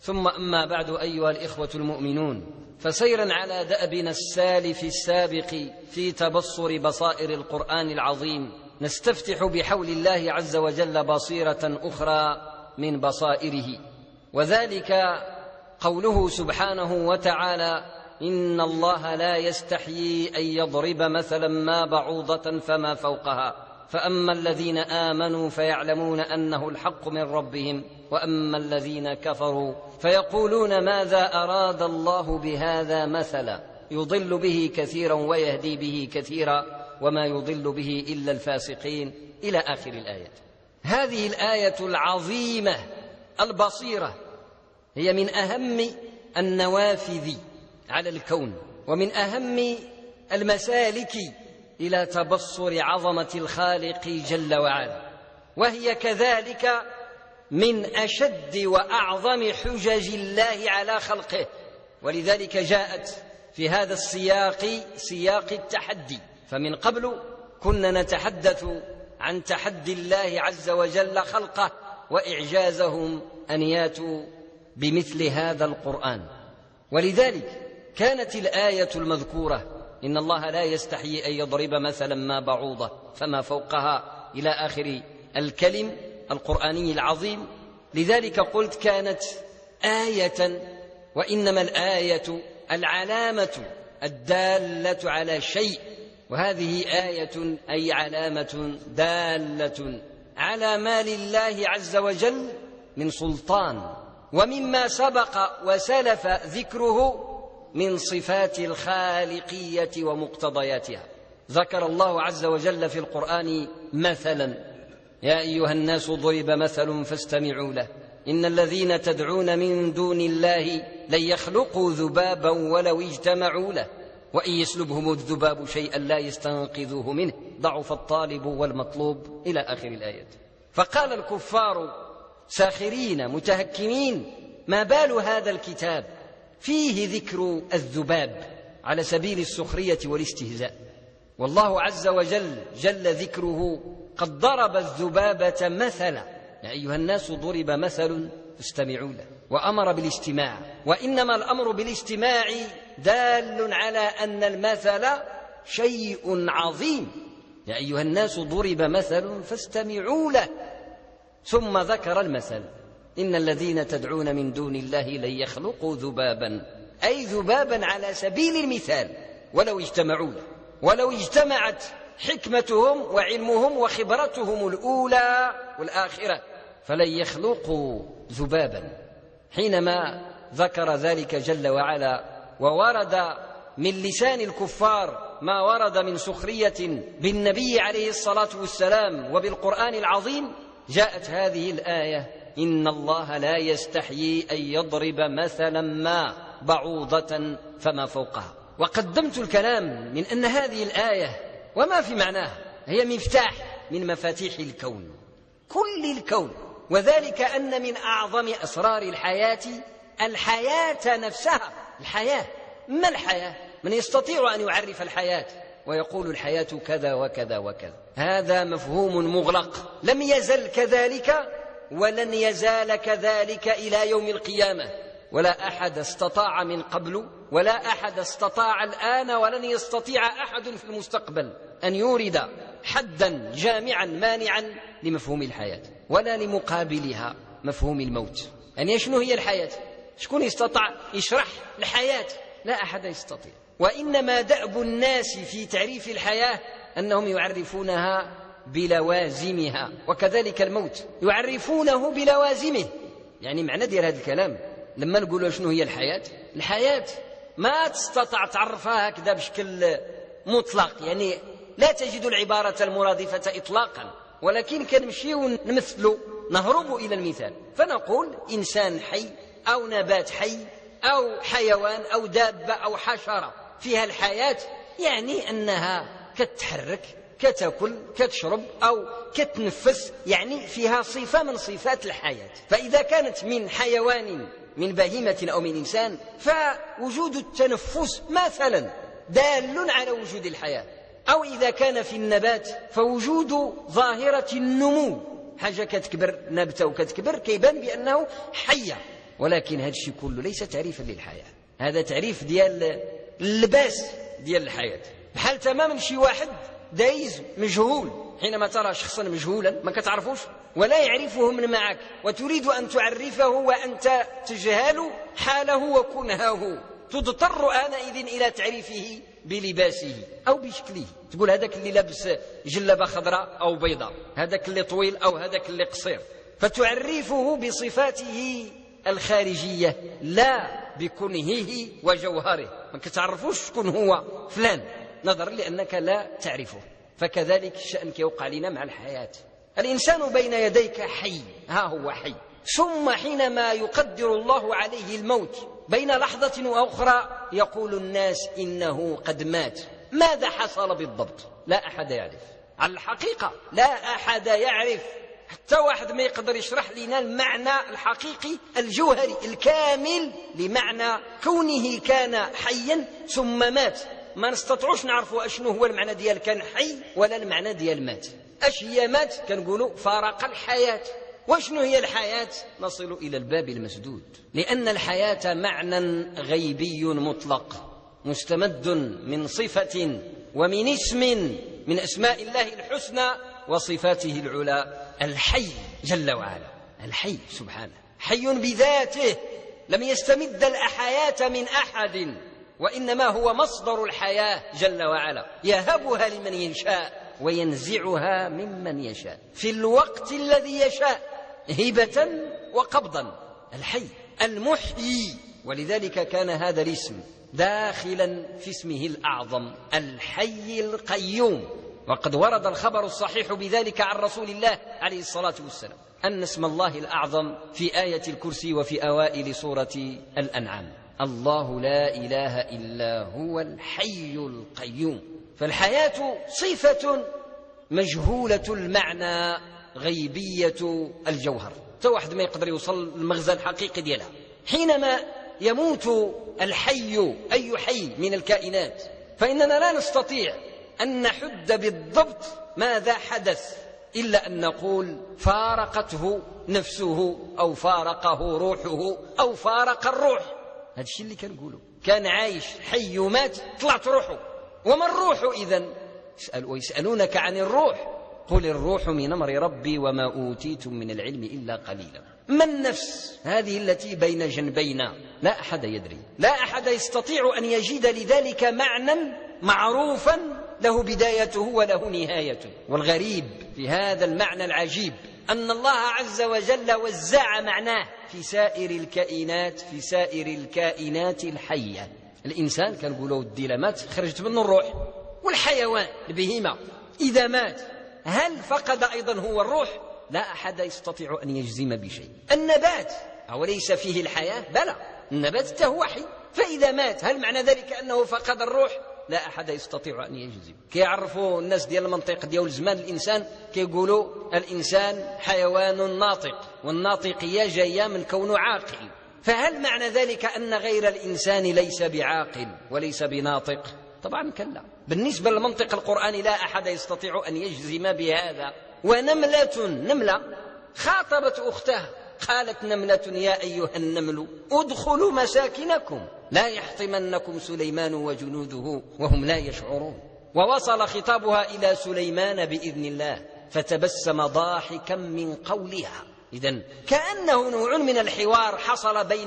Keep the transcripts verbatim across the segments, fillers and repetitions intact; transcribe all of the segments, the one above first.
ثم أما بعد أيها الإخوة المؤمنون، فسيرا على دأبنا السالف السابق في تبصر بصائر القرآن العظيم، نستفتح بحول الله عز وجل بصيرة أخرى من بصائره، وذلك قوله سبحانه وتعالى: إن الله لا يستحيي أن يضرب مثلا ما بعوضة فما فوقها فأما الذين آمنوا فيعلمون أنه الحق من ربهم وأما الذين كفروا فيقولون ماذا أراد الله بهذا مثلا يضل به كثيرا ويهدي به كثيرا وما يضل به إلا الفاسقين، إلى آخر الآية. هذه الآية العظيمة البصيرة هي من أهم النوافذ على الكون ومن أهم المسالك إلى تبصر عظمة الخالق جل وعلا، وهي كذلك من أشد وأعظم حجج الله على خلقه، ولذلك جاءت في هذا السياق سياق التحدي. فمن قبل كنا نتحدث عن تحدي الله عز وجل خلقه وإعجازهم أن ياتوا بمثل هذا القرآن، ولذلك كانت الآية المذكورة إن الله لا يستحيي أن يضرب مثلا ما بعوضة فما فوقها إلى آخر الكلم القرآني العظيم. لذلك قلت كانت آية، وإنما الآية العلامة الدالة على شيء، وهذه آية أي علامة دالة على ما لله عز وجل من سلطان ومما سبق وسلف ذكره من صفات الخالقية ومقتضياتها. ذكر الله عز وجل في القرآن مثلا: يا أيها الناس ضرب مثل فاستمعوا له إن الذين تدعون من دون الله لن يخلقوا ذبابا ولو اجتمعوا له وإن يسلبهم الذباب شيئا لا يستنقذوه منه ضعف الطالب والمطلوب، إلى آخر الآية. فقال الكفار ساخرين متهكمين: ما بال هذا الكتاب فيه ذكر الذباب على سبيل السخرية والاستهزاء، والله عز وجل جل ذكره قد ضرب الذبابة مثلا. يا أيها الناس ضرب مثل فاستمعوا له، وأمر بالاستماع، وإنما الأمر بالاستماع دال على أن المثل شيء عظيم. يا أيها الناس ضرب مثل فاستمعوا له، ثم ذكر المثل: إن الذين تدعون من دون الله لن يخلقوا ذبابا، أي ذبابا على سبيل المثال، ولو اجتمعوا له، ولو اجتمعت حكمتهم وعلمهم وخبرتهم الأولى والآخرة فلن يخلقوا ذبابا. حينما ذكر ذلك جل وعلا وورد من لسان الكفار ما ورد من سخرية بالنبي عليه الصلاة والسلام وبالقرآن العظيم، جاءت هذه الآية: إن الله لا يستحيي أن يضرب مثلا ما بعوضة فما فوقها. وقدمت الكلام من أن هذه الآية وما في معناها هي مفتاح من مفاتيح الكون، كل الكون، وذلك أن من أعظم أسرار الحياة الحياة نفسها. الحياة، ما الحياة؟ من يستطيع أن يعرف الحياة ويقول الحياة كذا وكذا وكذا؟ هذا مفهوم مغلق، لم يزل كذلك ولن يزال كذلك إلى يوم القيامة، ولا أحد استطاع من قبل ولا أحد استطاع الآن ولن يستطيع أحد في المستقبل أن يورد حدا جامعا مانعا لمفهوم الحياة ولا لمقابلها مفهوم الموت. يعني شنو هي الحياة؟ شكون يستطيع يشرح الحياة؟ لا أحد يستطيع. وإنما دأب الناس في تعريف الحياة أنهم يعرفونها بلوازمها، وكذلك الموت يعرفونه بلوازمه. يعني معنى ديال هذا الكلام لما نقول شنو هي الحياة، الحياة ما تستطيع تعرفها هكذا بشكل مطلق، يعني لا تجد العبارة المرادفة إطلاقا، ولكن كنمشي ونمثل نهرب إلى المثال فنقول إنسان حي أو نبات حي أو حيوان أو دابة أو حشرة فيها الحياة، يعني أنها كتحرك كتأكل كتشرب أو كتنفس، يعني فيها صفة من صفات الحياة. فإذا كانت من حيوان من بهيمة أو من إنسان فوجود التنفس مثلا دال على وجود الحياة، أو إذا كان في النبات فوجود ظاهرة النمو، حاجة كتكبر نبتة وكتكبر كيبان بأنه حية. ولكن هذا الشيء كله ليس تعريفا للحياة، هذا تعريف ديال اللباس ديال الحياة. بحال تماما شي واحد دايز مجهول، حينما ترى شخصا مجهولا ما كتعرفوش ولا يعرفه من معك وتريد أن تعرفه وأنت تجهل حاله وكنهه، تضطر آنئذ إلى تعريفه بلباسه أو بشكله. تقول هذاك اللي لابس جلبة خضراء أو بيضاء، هذاك اللي طويل أو هذاك اللي قصير، فتعرفه بصفاته الخارجية لا بكنهه وجوهره. ما كتعرفوش شكون هو فلان نظرا لأنك لا تعرفه. فكذلك الشأن كيوقع لنا مع الحياة. الإنسان بين يديك حي، ها هو حي، ثم حينما يقدر الله عليه الموت بين لحظة وأخرى يقول الناس إنه قد مات. ماذا حصل بالضبط؟ لا أحد يعرف. على الحقيقة لا أحد يعرف، حتى واحد ما يقدر يشرح لنا المعنى الحقيقي الجوهري الكامل لمعنى كونه كان حيا ثم مات. ما نستطيعوش نعرفوا أشنو هو المعنى ديال كان حي ولا المعنى ديال مات. أش هي مات؟ كنقولوا فارق الحياة. وشنو هي الحياة؟ نصل إلى الباب المسدود، لأن الحياة معنى غيبي مطلق مستمد من صفة ومن اسم من أسماء الله الحسنى وصفاته العلى، الحي جل وعلا. الحي سبحانه حي بذاته، لم يستمد الحياة من أحد، وإنما هو مصدر الحياة جل وعلا، يهبها لمن يشاء وينزعها ممن يشاء في الوقت الذي يشاء هبة وقبضا. الحي المحيي، ولذلك كان هذا الاسم داخلا في اسمه الأعظم الحي القيوم. وقد ورد الخبر الصحيح بذلك عن رسول الله عليه الصلاة والسلام أن اسم الله الأعظم في آية الكرسي وفي أوائل سورة الأنعام: الله لا إله إلا هو الحي القيوم. فالحياة صفة مجهولة المعنى غيبية الجوهر، حتى واحد ما يقدر يوصل المغزى الحقيقي ديالها. حينما يموت الحي أي حي من الكائنات فإننا لا نستطيع أن نحد بالضبط ماذا حدث، إلا أن نقول فارقته نفسه أو فارقه روحه أو فارق الروح. هذا الشيء اللي كنقوله. كان عايش حي ومات طلعت روحه. وما الروح إذن؟ ويسألونك عن الروح قل الروح من أمر ربي وما أوتيتم من العلم إلا قليلا. ما النفس هذه التي بين جنبينا؟ لا أحد يدري، لا أحد يستطيع أن يجد لذلك معنى معروفا له بدايته وله نهايته. والغريب في هذا المعنى العجيب أن الله عز وجل وزع معناه في سائر الكائنات، في سائر الكائنات الحية. الإنسان كان يقولوا الديلة مات خرجت منه الروح، والحيوان البهيمة إذا مات هل فقد أيضا هو الروح؟ لا أحد يستطيع أن يجزم بشيء. النبات أوليس فيه الحياة؟ بلى، النبات هو حي، فإذا مات هل معنى ذلك أنه فقد الروح؟ لا أحد يستطيع أن يجزم. كيعرفوا الناس ديال المنطق ديال زمان الإنسان كيقولوا الإنسان حيوان ناطق، والناطقية جاية من كونه عاقل. فهل معنى ذلك أن غير الإنسان ليس بعاقل وليس بناطق؟ طبعا كلا. بالنسبة للمنطق القرآني لا أحد يستطيع أن يجزم بهذا. ونملة نملة خاطبت أختها قالت نملة يا أيها النمل ادخلوا مساكنكم لا يحطمنكم سليمان وجنوده وهم لا يشعرون. ووصل خطابها إلى سليمان بإذن الله فتبسم ضاحكا من قولها. إذن كأنه نوع من الحوار حصل بين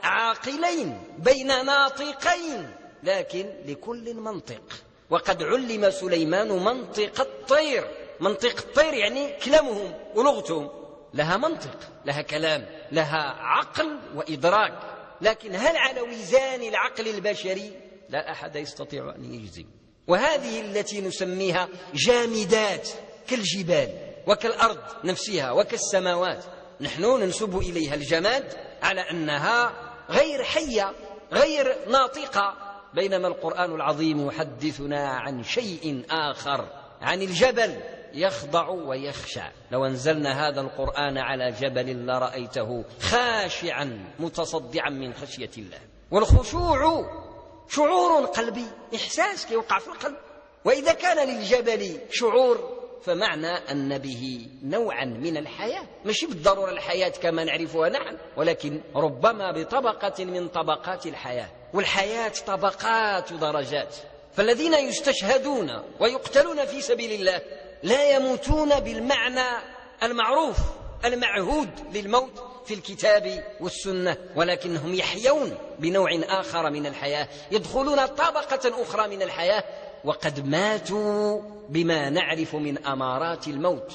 عاقلين، بين ناطقين، لكن لكل منطق. وقد علم سليمان منطق الطير. منطق الطير يعني كلامهم ولغتهم لها منطق، لها كلام، لها عقل وإدراك. لكن هل على وزان العقل البشري؟ لا أحد يستطيع أن يجزم. وهذه التي نسميها جامدات كالجبال وكالأرض نفسها وكالسماوات، نحن ننسب إليها الجماد على أنها غير حية غير ناطقة، بينما القرآن العظيم يحدثنا عن شيء آخر، عن الجبل يخضع ويخشع. لو أنزلنا هذا القرآن على جبل لرأيته خاشعا متصدعا من خشية الله. والخشوع شعور قلبي، إحساس يوقع في القلب. وإذا كان للجبل شعور فمعنى أن به نوعا من الحياة، مش بالضرورة الحياة كما نعرفها نحن، ولكن ربما بطبقة من طبقات الحياة، والحياة طبقات ودرجات. فالذين يستشهدون ويقتلون في سبيل الله لا يموتون بالمعنى المعروف المعهود للموت في الكتاب والسنة، ولكنهم يحيون بنوع آخر من الحياة، يدخلون طبقة أخرى من الحياة، وقد ماتوا بما نعرف من أمارات الموت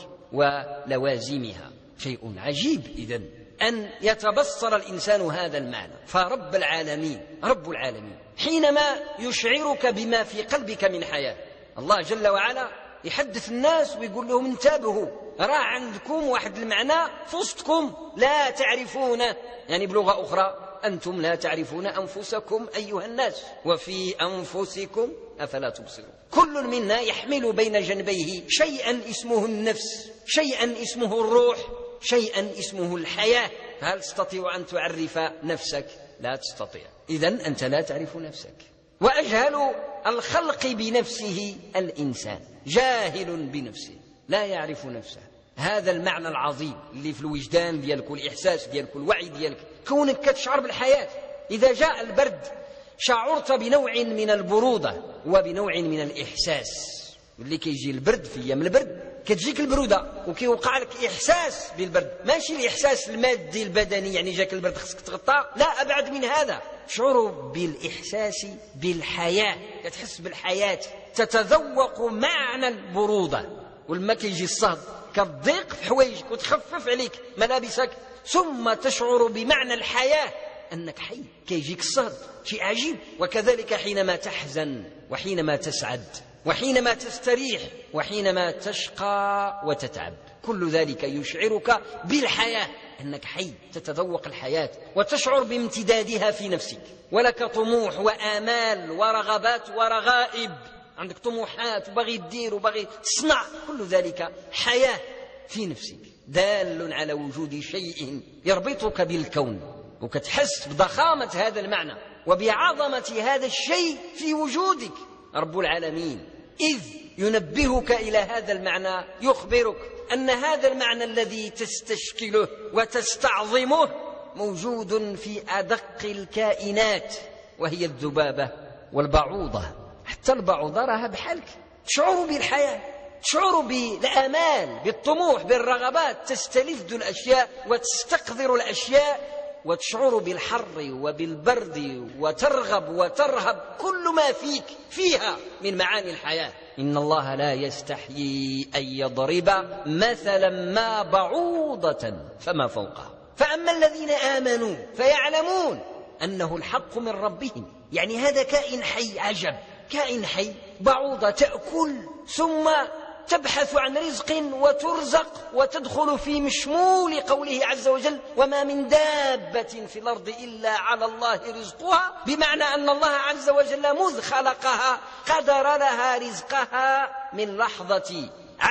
ولوازمها. شيء عجيب إذن أن يتبصر الإنسان هذا المعنى. فرب العالمين رب العالمين حينما يشعرك بما في قلبك من حياة، الله جل وعلا يحدث الناس ويقول لهم انتبهوا، راه عندكم واحد المعنى في وسطكم لا تعرفون، يعني بلغة أخرى أنتم لا تعرفون أنفسكم أيها الناس وفي أنفسكم أفلا تبصرون. كل منا يحمل بين جنبيه شيئا اسمه النفس، شيئا اسمه الروح، شيئا اسمه الحياة. هل تستطيع أن تعرف نفسك؟ لا تستطيع. إذن أنت لا تعرف نفسك. وأجهل الخلق بنفسه الإنسان، جاهل بنفسه لا يعرف نفسه. هذا المعنى العظيم اللي في الوجدان ديالك والإحساس ديالك والوعي ديالك، كونك كتشعر بالحياة. إذا جاء البرد شعرت بنوع من البرودة وبنوع من الإحساس. اللي كيجي البرد في أيام البرد كتجيك البرودة وكيوقع لك إحساس بالبرد، ماشي الإحساس المادي البدني يعني جاك البرد خصك تغطى، لا، أبعد من هذا. شعور بالإحساس بالحياة، كتحس بالحياة، تتذوق معنى البرودة. ولما كيجي الصهد كتضيق في حوايجك وتخفف عليك ملابسك، ثم تشعر بمعنى الحياة أنك حي، كيجيك الصهد، شيء عجيب. وكذلك حينما تحزن وحينما تسعد وحينما تستريح وحينما تشقى وتتعب، كل ذلك يشعرك بالحياة، أنك حي، تتذوق الحياة وتشعر بامتدادها في نفسك. ولك طموح وآمال ورغبات ورغائب، عندك طموحات وبغي تدير وبغي تصنع، كل ذلك حياة في نفسك، دال على وجود شيء يربطك بالكون، وكتحس بضخامة هذا المعنى وبعظمة هذا الشيء في وجودك. رب العالمين إذ ينبهك إلى هذا المعنى يخبرك أن هذا المعنى الذي تستشكله وتستعظمه موجود في أدق الكائنات، وهي الذبابة والبعوضة. حتى البعوضة راها بحالك، تشعر بالحياة، تشعر بالآمال، بالطموح، بالرغبات، تستلذ الأشياء وتستقذر الأشياء، وتشعر بالحر وبالبرد وترغب وترهب، كل ما فيك فيها من معاني الحياة. إن الله لا يستحيي أن يضرب مثلا ما بعوضة فما فوقها، فأما الذين آمنوا فيعلمون أنه الحق من ربهم. يعني هذا كائن حي، عجب، كائن حي، بعوضة تأكل ثم تبحث عن رزق وترزق وتدخل في مشمول قوله عز وجل: وما من دابة في الأرض إلا على الله رزقها، بمعنى أن الله عز وجل مذ خلقها قدر لها رزقها من لحظة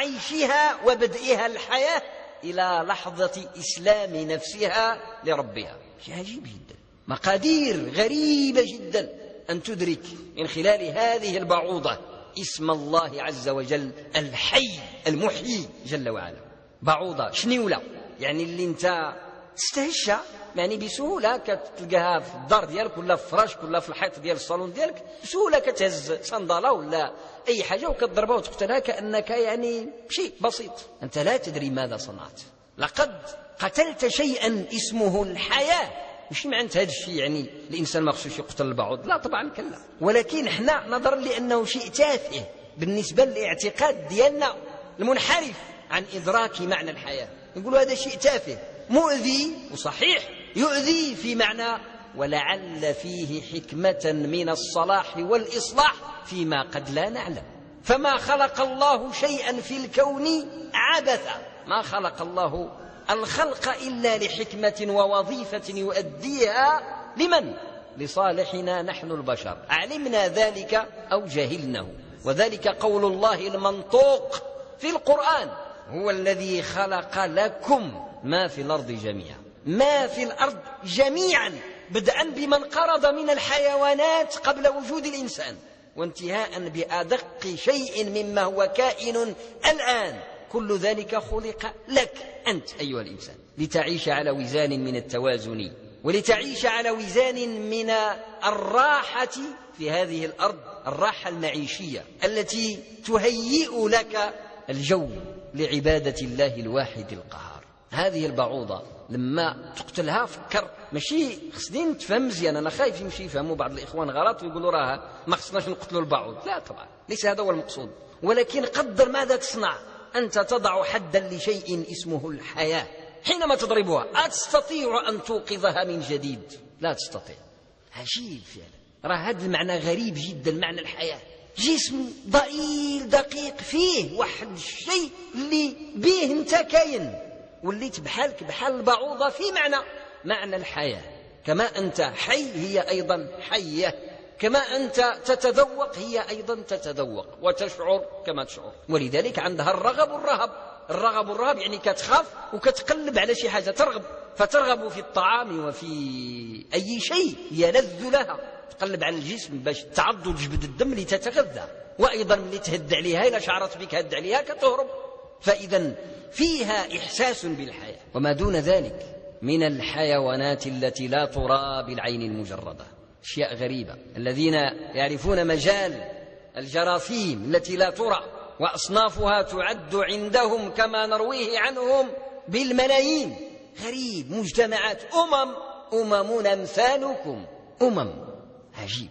عيشها وبدئها الحياة إلى لحظة إسلام نفسها لربها. شيء عجيب جدا، مقادير غريبة جدا أن تدرك من خلال هذه البعوضة اسم الله عز وجل الحي المحيي جل وعلا. بعوضة شنيولة، يعني اللي انت تستهشى يعني بسهولة كتلقاها في الدار ديالك ولا في فراشك ولا في الحيط ديال الصالون ديالك، بسهولة كتهز صندالة ولا أي حاجة وكتضربها وتقتلها كأنك يعني شيء بسيط، أنت لا تدري ماذا صنعت. لقد قتلت شيئا اسمه الحياة. مش معنى هذا الشيء يعني الإنسان ما خصوش يقتل البعوض، لا طبعا كلا، ولكن احنا نظرا لأنه شيء تافه بالنسبة للاعتقاد ديالنا المنحرف عن إدراك معنى الحياة، نقول هذا شيء تافه مؤذي، وصحيح يؤذي في معنى ولعل فيه حكمة من الصلاح والإصلاح فيما قد لا نعلم. فما خلق الله شيئا في الكون عبثا، ما خلق الله الخلق إلا لحكمة ووظيفة يؤديها لمن؟ لصالحنا نحن البشر، علمنا ذلك أو جهلناه. وذلك قول الله المنطوق في القرآن: هو الذي خلق لكم ما في الأرض جميعا. ما في الأرض جميعا، بدءا بمن قرض من الحيوانات قبل وجود الإنسان، وانتهاء بأدق شيء مما هو كائن الآن. كل ذلك خلق لك أنت أيها الإنسان لتعيش على وزان من التوازن، ولتعيش على وزان من الراحة في هذه الأرض، الراحة المعيشية التي تهيئ لك الجو لعبادة الله الواحد القهار. هذه البعوضة لما تقتلها فكر، ماشي خصني تفهم مزيان، أنا خايف يمشي يفهموا بعض الإخوان غلط ويقولوا راه ما خصناش نقتلوا البعوض. لا طبعا، ليس هذا هو المقصود، ولكن قدر ماذا تصنع. أنت تضع حدا لشيء اسمه الحياة. حينما تضربها أتستطيع أن توقظها من جديد؟ لا تستطيع. عجيب فعلا، راه هذا المعنى غريب جدا، معنى الحياة. جسم ضئيل دقيق فيه واحد الشيء اللي به انت كاين، وليت بحالك بحال البعوضة في معنى معنى الحياة. كما أنت حي هي أيضا حية، كما أنت تتذوق هي أيضا تتذوق وتشعر كما تشعر. ولذلك عندها الرغب والرهب. الرغب والرهب يعني كتخاف وكتقلب على شي حاجة، ترغب، فترغب في الطعام وفي أي شيء يلذ لها، تقلب على الجسم باش تعض وتجبد الدم لتتغذى، وأيضا ملي تهد عليها إلا شعرت بك هد عليها كتهرب. فإذا فيها إحساس بالحياة. وما دون ذلك من الحيوانات التي لا ترى بالعين المجردة أشياء غريبة. الذين يعرفون مجال الجراثيم التي لا ترى وأصنافها تعد عندهم كما نرويه عنهم بالملايين. غريب، مجتمعات، أمم أمم أمثالكم، أمم عجيب،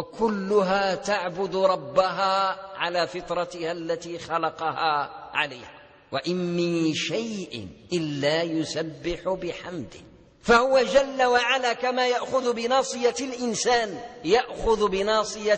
وكلها تعبد ربها على فطرتها التي خلقها عليها. وإن من شيء إلا يسبح بحمده. فهو جل وعلا كما يأخذ بناصية الإنسان يأخذ بناصية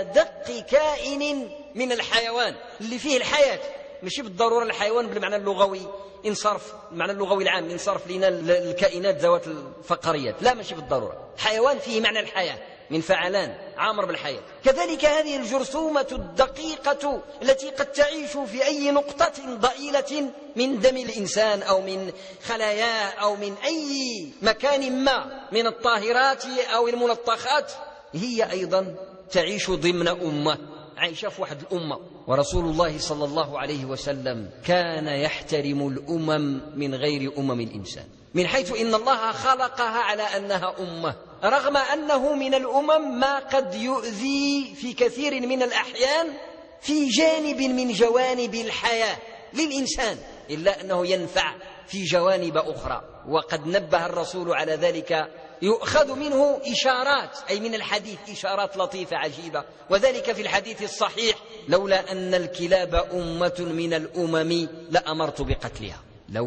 أدق كائن من الحيوان اللي فيه الحياة. مش بالضرورة الحيوان بالمعنى اللغوي انصرف، المعنى اللغوي العام انصرف لنا الكائنات ذوات الفقريات، لا مش بالضرورة. حيوان فيه معنى الحياة، من فعلان عامر بالحياة. كذلك هذه الجرثومة الدقيقة التي قد تعيش في أي نقطة ضئيلة من دم الإنسان أو من خلاياه أو من أي مكان ما من الطاهرات أو الملطخات، هي أيضا تعيش ضمن أمة، عايشة في واحد الأمة. ورسول الله صلى الله عليه وسلم كان يحترم الأمم من غير أمم الإنسان، من حيث إن الله خلقها على أنها أمة، رغم أنه من الأمم ما قد يؤذي في كثير من الأحيان في جانب من جوانب الحياة للإنسان، إلا أنه ينفع في جوانب أخرى. وقد نبه الرسول على ذلك، يؤخذ منه إشارات، أي من الحديث إشارات لطيفة عجيبة. وذلك في الحديث الصحيح: لولا أن الكلاب أمة من الأمم لأمرت بقتلها.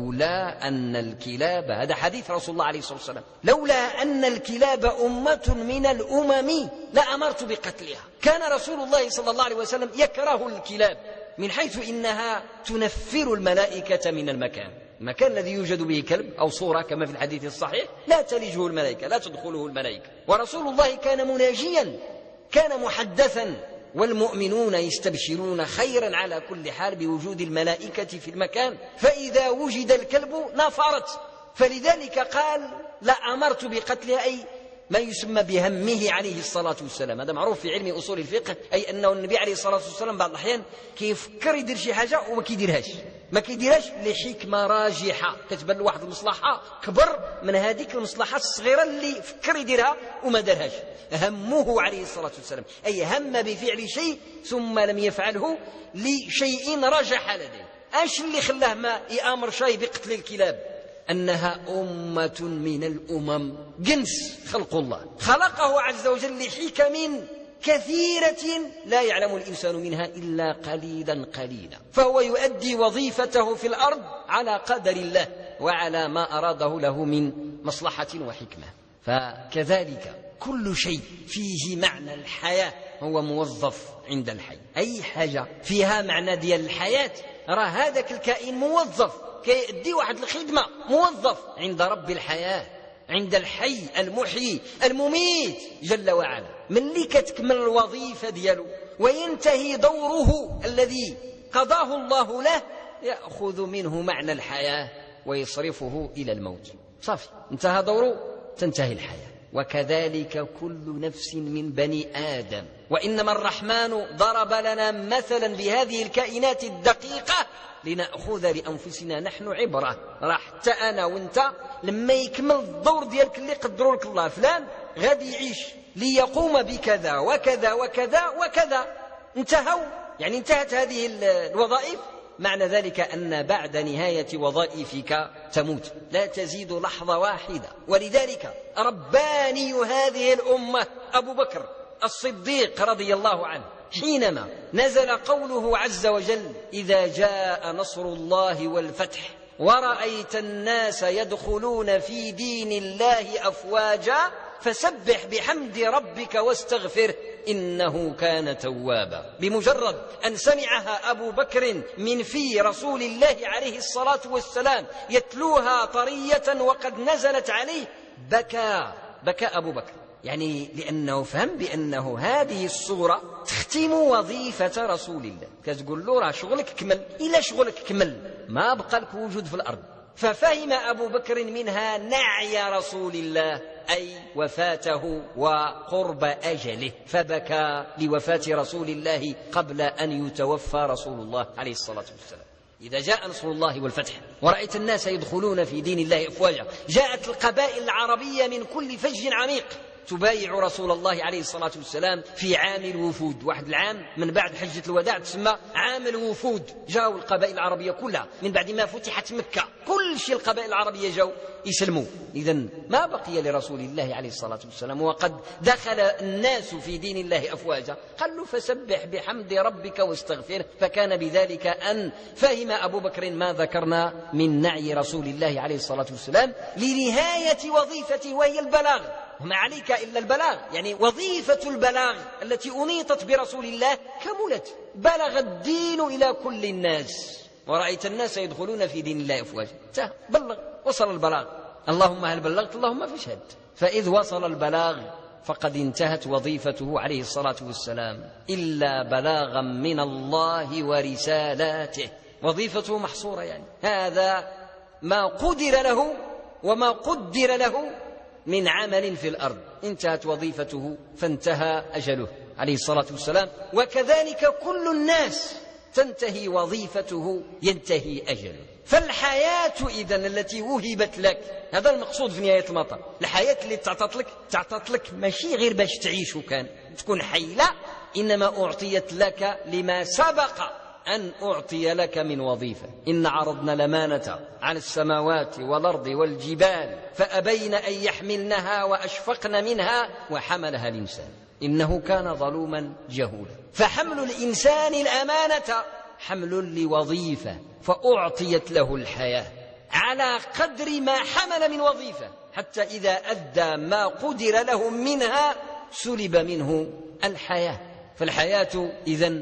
لولا أن الكلاب، هذا حديث رسول الله عليه الصلاة والسلام، لولا أن الكلاب أمة من الأمم لأمرت بقتلها. كان رسول الله صلى الله عليه وسلم يكره الكلاب من حيث إنها تنفر الملائكة من المكان. المكان الذي يوجد به كلب أو صورة كما في الحديث الصحيح لا تلجه الملائكة، لا تدخله الملائكة. ورسول الله كان مناجيا، كان محدثا، والمؤمنون يستبشرون خيرا على كل حال بوجود الملائكة في المكان، فإذا وجد الكلب نفرت. فلذلك قال لأمرت بقتلها، أي ما يسمى بهمه عليه الصلاة والسلام. هذا معروف في علم أصول الفقه، أي أنه النبي عليه الصلاة والسلام بعض الأحيان كيفكر يدير شي حاجة وما كيديرهاش، ما كيديرهاش لحكمة راجحة، كتبان له واحد المصلحة كبر من هذيك المصلحة الصغيرة اللي فكر يديرها وما دارهاش. همه عليه الصلاة والسلام، أي هم بفعل شيء ثم لم يفعله لشيء رجح لديه. ايش اللي خلاه ما يأمر شيء بقتل الكلاب؟ أنها أمة من الأمم، جنس خلق الله خلقه عز وجل لحكم كثيرة لا يعلم الإنسان منها إلا قليلا قليلا، فهو يؤدي وظيفته في الأرض على قدر الله وعلى ما أراده له من مصلحة وحكمة. فكذلك كل شيء فيه معنى الحياة هو موظف عند الحي. أي حاجة فيها معنى ديال الحياة راه هذاك الكائن موظف، كيدي واحد الخدمة، موظف عند رب الحياة، عند الحي المحيي المميت جل وعلا. من اللي كتكمل الوظيفة ديالو وينتهي دوره الذي قضاه الله له، يأخذ منه معنى الحياة ويصرفه إلى الموت. صافي، انتهى دوره، تنتهي الحياة. وكذلك كل نفس من بني آدم. وإنما الرحمن ضرب لنا مثلا بهذه الكائنات الدقيقة لنأخذ لأنفسنا نحن عبرة. راح حتى أنا وانت لما يكمل الدور ديالك اللي قدروا لك الله فلان غادي يعيش ليقوم بكذا وكذا وكذا وكذا، انتهوا، يعني انتهت هذه الوظائف. معنى ذلك أن بعد نهاية وظائفك تموت، لا تزيد لحظة واحدة. ولذلك رباني هذه الأمة أبو بكر الصديق رضي الله عنه حينما نزل قوله عز وجل: إذا جاء نصر الله والفتح ورأيت الناس يدخلون في دين الله أفواجا فسبح بحمد ربك واستغفره إنه كان توابا. بمجرد أن سمعها أبو بكر من في رسول الله عليه الصلاة والسلام يتلوها طرية وقد نزلت عليه بكى بكى أبو بكر، يعني لأنه فهم بأنه هذه الصورة تختم وظيفة رسول الله. كتقول له راه شغلك كمل، إلا شغلك كمل ما بقى لك وجود في الأرض. ففهم أبو بكر منها نعي رسول الله أي وفاته وقرب أجله، فبكى لوفاة رسول الله قبل أن يتوفى رسول الله عليه الصلاة والسلام. إذا جاء نصر الله والفتح ورأيت الناس يدخلون في دين الله أفواجا، جاءت القبائل العربية من كل فج عميق تبايع رسول الله عليه الصلاة والسلام في عام الوفود. واحد العام من بعد حجة الوداع تسمى عام الوفود، جاءوا القبائل العربية كلها من بعد ما فتحت مكة، كل شيء القبائل العربية جاءوا يسلموا. إذن ما بقي لرسول الله عليه الصلاة والسلام وقد دخل الناس في دين الله أفواجا، قال له فسبح بحمد ربك واستغفره. فكان بذلك أن فهم أبو بكر ما ذكرنا من نعي رسول الله عليه الصلاة والسلام لنهاية وظيفته وهي البلاغ. وما عليك إلا البلاغ، يعني وظيفة البلاغ التي أنيطت برسول الله كملت، بلغ الدين إلى كل الناس ورأيت الناس يدخلون في دين الله أفواجا. بلغ، وصل البلاغ. اللهم هل بلغت؟ اللهم فاشهد. فإذ وصل البلاغ فقد انتهت وظيفته عليه الصلاة والسلام، إلا بلاغا من الله ورسالاته. وظيفته محصورة، يعني هذا ما قدر له وما قدر له من عمل في الأرض، انتهت وظيفته فانتهى أجله عليه الصلاة والسلام. وكذلك كل الناس تنتهي وظيفته ينتهي أجله. فالحياة إذن التي وهبت لك، هذا المقصود في نهاية المطاف، الحياة اللي تعطت لك تعطت لك ماشي غير باش تعيش وكان تكون حي، لا، إنما أعطيت لك لما سبق أن أعطي لك من وظيفة. إن عرضنا الأمانة على السماوات والأرض والجبال فأبين أن يحملنها وأشفقن منها وحملها الإنسان إنه كان ظلوما جهولا. فحمل الإنسان الأمانة حمل لوظيفة، فأعطيت له الحياة على قدر ما حمل من وظيفة، حتى إذا أدى ما قدر له منها سلب منه الحياة. فالحياة إذن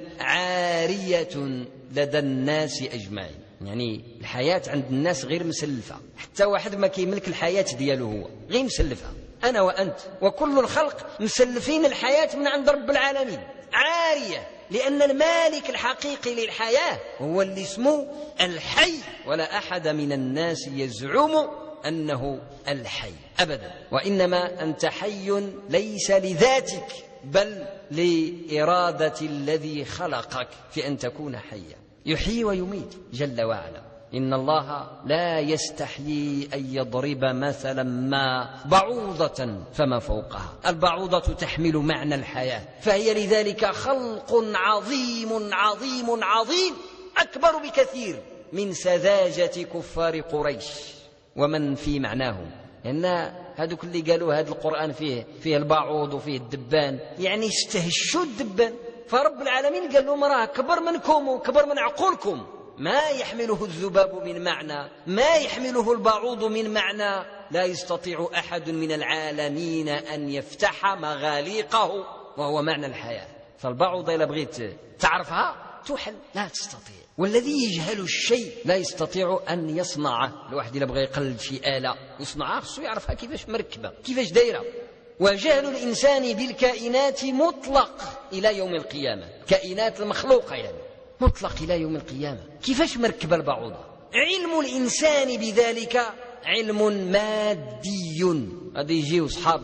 عارية لدى الناس أجمعين، يعني الحياة عند الناس غير مسلفة، حتى واحد ما كيملك الحياة دياله هو غير مسلفة. أنا وأنت وكل الخلق مسلفين الحياة من عند رب العالمين، عارية، لأن المالك الحقيقي للحياة هو اللي اسمه الحي، ولا أحد من الناس يزعم أنه الحي أبدا، وإنما أنت حي ليس لذاتك بل لإرادة الذي خلقك في أن تكون حيا، يحيي ويميت جل وعلا. إن الله لا يستحيي أن يضرب مثلا ما بعوضة فما فوقها. البعوضة تحمل معنى الحياة، فهي لذلك خلق عظيم عظيم عظيم أكبر بكثير من سذاجة كفار قريش ومن في معناهم. إن هذوك اللي قالوا هذا القرآن فيه فيه البعوض وفيه الدبان، يعني استهشوا الدبان، فرب العالمين قال لهم راه كبر منكم وكبر من عقولكم، ما يحمله الذباب من معنى، ما يحمله البعوض من معنى، لا يستطيع أحد من العالمين أن يفتح مغاليقه وهو معنى الحياة. فالبعوض إذا بغيت تعرفها تحل لا تستطيع، والذي يجهل الشيء لا يستطيع أن يصنعه. الواحد إذا بغى يقلد شي آلة يصنعها خصو يعرفها كيفاش مركبة كيفاش دايرة. وجهل الإنسان بالكائنات مطلق إلى يوم القيامة، كائنات المخلوقة يعني مطلق إلى يوم القيامة. كيفاش مركبة البعوضة؟ علم الإنسان بذلك علم مادي. هذا يجيو أصحاب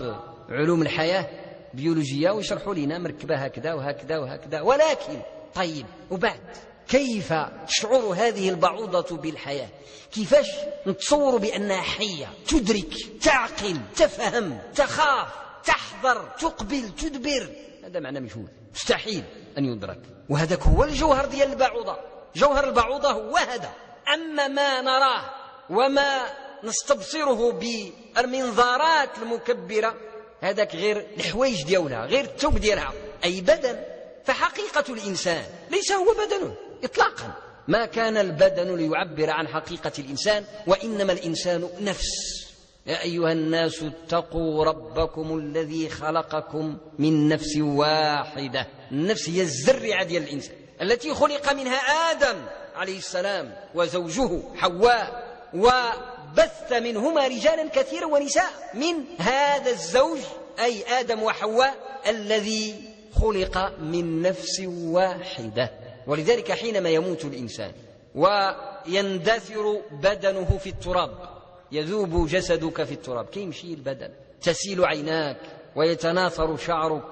علوم الحياة بيولوجيا ويشرحوا لنا مركبة هكذا وهكذا وهكذا، ولكن طيب وبعد كيف تشعر هذه البعوضة بالحياة؟ كيفاش نتصور بأنها حية تدرك تعقل تفهم تخاف تحذر تقبل تدبر؟ هذا معنى مجهول مستحيل أن يدرك، وهذا هو الجوهر ديال البعوضة. جوهر البعوضة هو هذا. أما ما نراه وما نستبصره بالمنظارات المكبرة هذاك غير الحوايج ديالها غير الثوب ديالها أي بدن. فحقيقة الإنسان ليس هو بدنه إطلاقا، ما كان البدن ليعبر عن حقيقة الإنسان، وإنما الإنسان نفس. يا أيها الناس اتقوا ربكم الذي خلقكم من نفس واحدة. النفس هي الزرعة ديال الإنسان التي خلق منها آدم عليه السلام وزوجه حواء، وبث منهما رجالا كثيرا ونساء. من هذا الزوج أي آدم وحواء الذي خلق من نفس واحدة. ولذلك حينما يموت الإنسان ويندثر بدنه في التراب، يذوب جسدك في التراب، كيمشي البدن، تسيل عيناك ويتناثر شعرك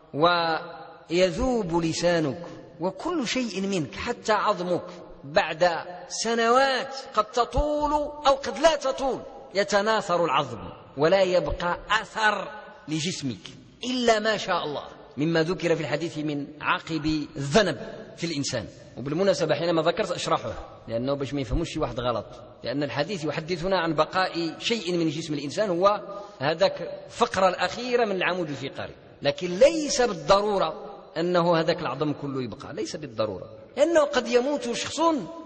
ويذوب لسانك وكل شيء منك حتى عظمك بعد سنوات قد تطول أو قد لا تطول يتناثر العظم ولا يبقى أثر لجسمك إلا ما شاء الله، مما ذكر في الحديث من عقب الذنب في الإنسان. وبالمناسبة حينما ذكرت أشرحه لأنه باش ما يفهموش شي واحد غلط، لأن الحديث يحدثنا عن بقاء شيء من جسم الإنسان، هو هذاك الفقرة الأخيرة من العمود الفقري، لكن ليس بالضرورة أنه هذاك العظم كله يبقى، ليس بالضرورة، لأنه قد يموت شخص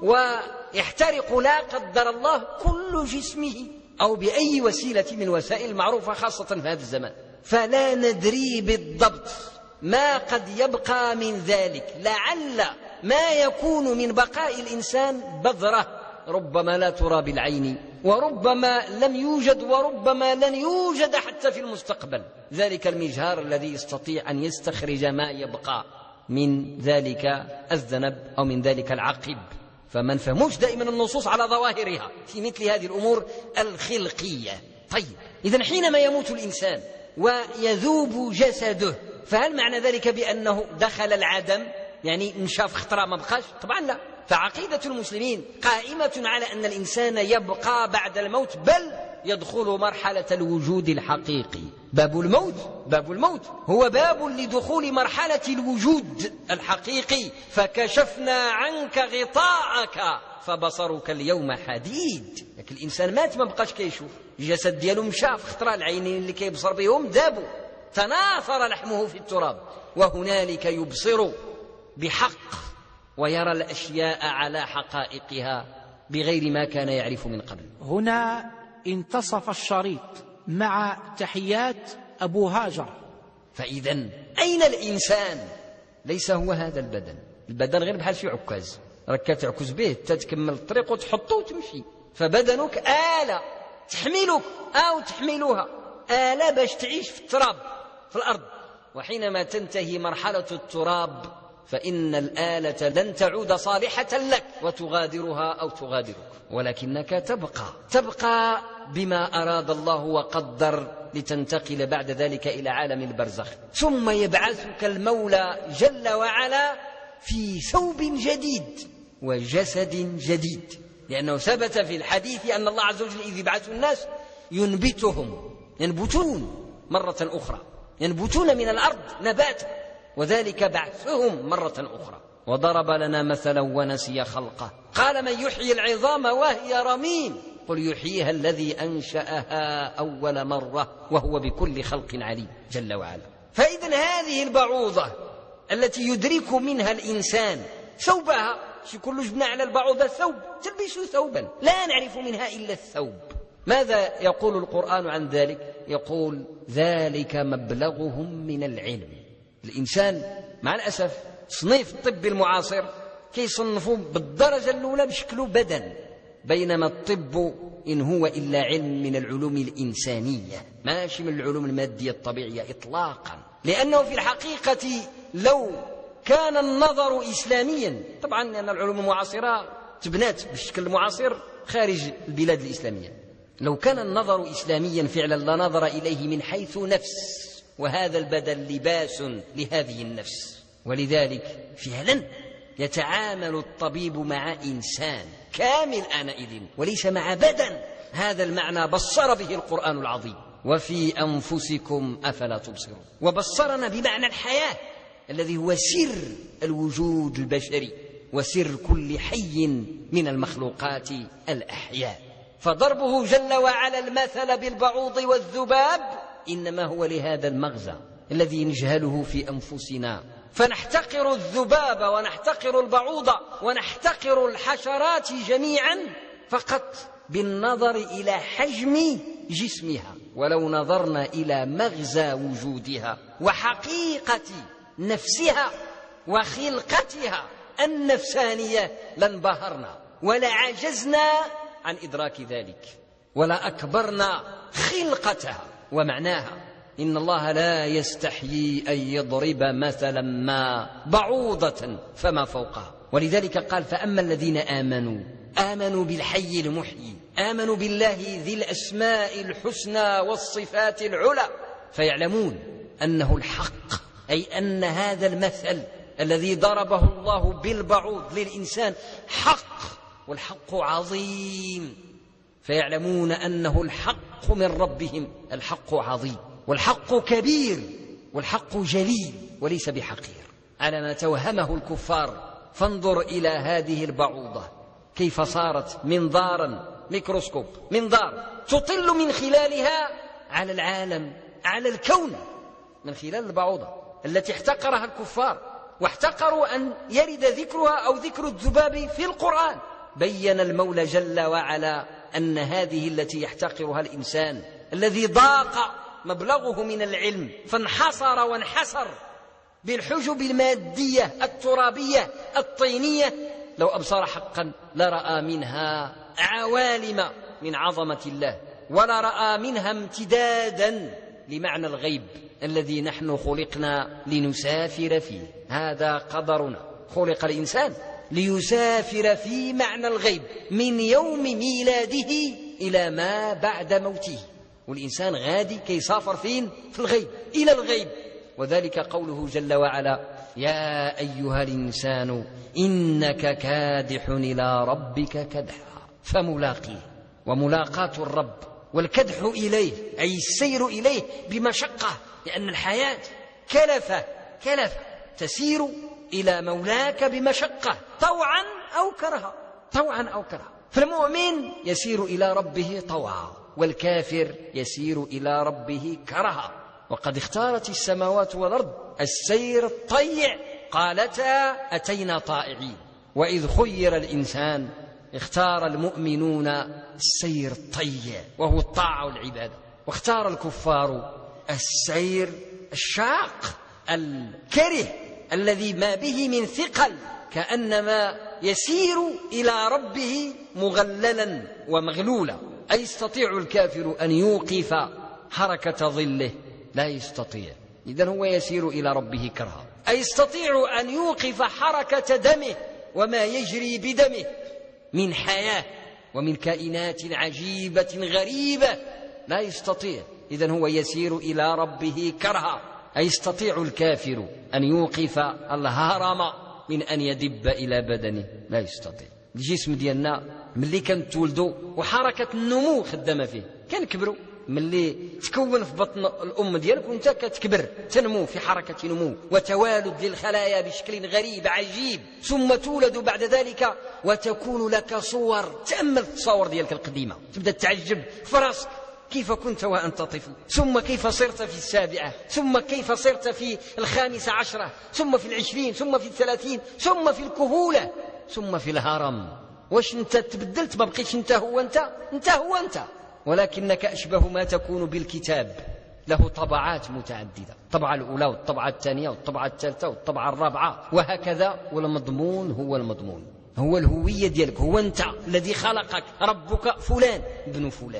ويحترق لا قدر الله كل جسمه أو بأي وسيلة من وسائل معروفة خاصة في هذا الزمان، فلا ندري بالضبط ما قد يبقى من ذلك. لعل ما يكون من بقاء الإنسان بذرة ربما لا ترى بالعين، وربما لم يوجد، وربما لن يوجد حتى في المستقبل ذلك المجهر الذي يستطيع أن يستخرج ما يبقى من ذلك الذنب أو من ذلك العقب. فما نفهموش دائما النصوص على ظواهرها في مثل هذه الأمور الخلقية. طيب إذن حينما يموت الإنسان ويذوب جسده، فهل معنى ذلك بأنه دخل العدم، يعني نشاف خطرة ما بقاش؟ طبعا لا. فعقيدة المسلمين قائمة على أن الإنسان يبقى بعد الموت، بل يدخل مرحلة الوجود الحقيقي. باب الموت باب الموت هو باب لدخول مرحلة الوجود الحقيقي. فكشفنا عنك غطاءك فبصرك اليوم حديد. لكن الإنسان مات ما بقاش كيشوف، الجسد ديالو مشاف خطرة، العينين اللي كيبصر بهم دابوا، تناثر لحمه في التراب، وهنالك يبصر بحق ويرى الأشياء على حقائقها بغير ما كان يعرف من قبل. هنا انتصف الشريط مع تحيات أبو هاجر. فإذن أين الإنسان؟ ليس هو هذا البدن. البدن غير بحال شي عكاز راك تعكز به تتكمل الطريق وتحطه وتمشي. فبدنك آلة تحملك أو تحملها، آلة باش تعيش في التراب في الأرض. وحينما تنتهي مرحلة التراب فإن الآلة لن تعود صالحة لك وتغادرها أو تغادرك، ولكنك تبقى تبقى بما أراد الله وقدر لتنتقل بعد ذلك إلى عالم البرزخ. ثم يبعثك المولى جل وعلا في ثوب جديد وجسد جديد، لأنه ثبت في الحديث أن الله عز وجل إذ يبعث الناس ينبتهم، ينبتون مرة أخرى، ينبتون من الأرض نباتا، وذلك بعثهم مرة أخرى. وضرب لنا مثلا ونسي خلقه قال من يحيي العظام وهي رميم قل يحييها الذي أنشأها أول مرة وهو بكل خلق عليم جل وعلا. فإذن هذه البعوضة التي يدرك منها الإنسان ثوبها، شي كل جبنا على البعوضة ثوب، تلبس ثوبا لا نعرف منها إلا الثوب. ماذا يقول القرآن عن ذلك؟ يقول ذلك مبلغهم من العلم. الإنسان مع الأسف صنيف الطب المعاصر كيصنفوا بالدرجة الأولى بشكله بدن، بينما الطب إن هو إلا علم من العلوم الإنسانية، ماشي من العلوم المادية الطبيعية إطلاقا. لأنه في الحقيقة لو كان النظر إسلاميا، طبعا لأن العلوم المعاصرة تبنات بالشكل المعاصر خارج البلاد الإسلامية، لو كان النظر إسلاميا فعلا لنظر إليه من حيث نفس، وهذا البدن لباس لهذه النفس. ولذلك فعلا يتعامل الطبيب مع إنسان كامل آنئذ وليس مع بدن. هذا المعنى بصر به القرآن العظيم: وفي أنفسكم أفلا تبصرون. وبصرنا بمعنى الحياة الذي هو سر الوجود البشري وسر كل حي من المخلوقات الأحياء. فضربه جل وعلا المثل بالبعوض والذباب إنما هو لهذا المغزى الذي نجهله في أنفسنا، فنحتقر الذباب ونحتقر البعوض ونحتقر الحشرات جميعا فقط بالنظر إلى حجم جسمها. ولو نظرنا إلى مغزى وجودها وحقيقة نفسها وخلقتها النفسانية لانبهرنا ولعجزنا عن إدراك ذلك، ولا أكبرنا خلقتها ومعناها. إن الله لا يستحيي أن يضرب مثلا ما بعوضة فما فوقها. ولذلك قال: فأما الذين آمنوا آمنوا بالحي المحيي، آمنوا بالله ذي الأسماء الحسنى والصفات العلى، فيعلمون أنه الحق، أي أن هذا المثل الذي ضربه الله بالبعوض للإنسان حق، والحق عظيم. فيعلمون أنه الحق من ربهم، الحق عظيم والحق كبير والحق جليل وليس بحقير على ما توهمه الكفار. فانظر إلى هذه البعوضة كيف صارت منظارا، ميكروسكوب، منظار تطل من خلالها على العالم، على الكون، من خلال البعوضة التي احتقرها الكفار، واحتقروا أن يرد ذكرها أو ذكر الذباب في القرآن. بين المولى جل وعلا أن هذه التي يحتقرها الإنسان الذي ضاق مبلغه من العلم فانحصر وانحسر بالحجب المادية الترابية الطينية، لو أبصر حقا لرأى منها عوالم من عظمة الله، ولا رأى منها امتدادا لمعنى الغيب الذي نحن خلقنا لنسافر فيه. هذا قدرنا، خلق الإنسان ليسافر في معنى الغيب من يوم ميلاده إلى ما بعد موته، والإنسان غادي كي يسافر فين؟ في الغيب، إلى الغيب. وذلك قوله جل وعلا: يا أيها الإنسان إنك كادح إلى ربك كدحا فملاقيه. وملاقاة الرب والكدح إليه أي السير إليه بمشقة، لأن الحياة كلفة كلفة تسير إلى مولاك بمشقة طوعا أو كرها، طوعا أو كرها. فالمؤمن يسير إلى ربه طوعا، والكافر يسير إلى ربه كرها. وقد اختارت السماوات والأرض السير الطيع، قالتا أتينا طائعين. وإذ خير الإنسان اختار المؤمنون السير الطيع وهو الطاعة والعبادة، واختار الكفار السير الشاق الكره الذي ما به من ثقل، كأنما يسير إلى ربه مغللا ومغلولا. أي يستطيع الكافر أن يوقف حركة ظله؟ لا يستطيع. إذن هو يسير إلى ربه كرها. أي يستطيع أن يوقف حركة دمه وما يجري بدمه من حياة ومن كائنات عجيبة غريبة؟ لا يستطيع. إذن هو يسير إلى ربه كرها. أي يستطيع الكافر أن يوقف الهرم من أن يدب إلى بدنه؟ لا يستطيع. الجسم ديالنا ملي كان تولدوا وحركة النمو خدامة فيه كنكبروا، ملي تكون في بطن الأم ديالك وانت كتكبر تنمو في حركة نمو وتوالد للخلايا بشكل غريب عجيب، ثم تولد بعد ذلك وتكون لك صور. تأمل في التصور ديالك القديمة تبدأ تعجب في راسك كيف كنت وأنت طفل، ثم كيف صرت في السابعة، ثم كيف صرت في الخامسة عشرة، ثم في العشرين، ثم في الثلاثين، ثم في الكهولة، ثم في الهرم. واش انت تبدلت؟ ما بقيتش انت هو انت، انت هو انت، ولكنك أشبه ما تكون بالكتاب، له طبعات متعددة، الطبعة الأولى والطبعة الثانية والطبعة الثالثة والطبعة الرابعة وهكذا. والمضمون هو المضمون، هو الهوية ديالك، هو أنت الذي خلقك ربك فلان ابن فلان.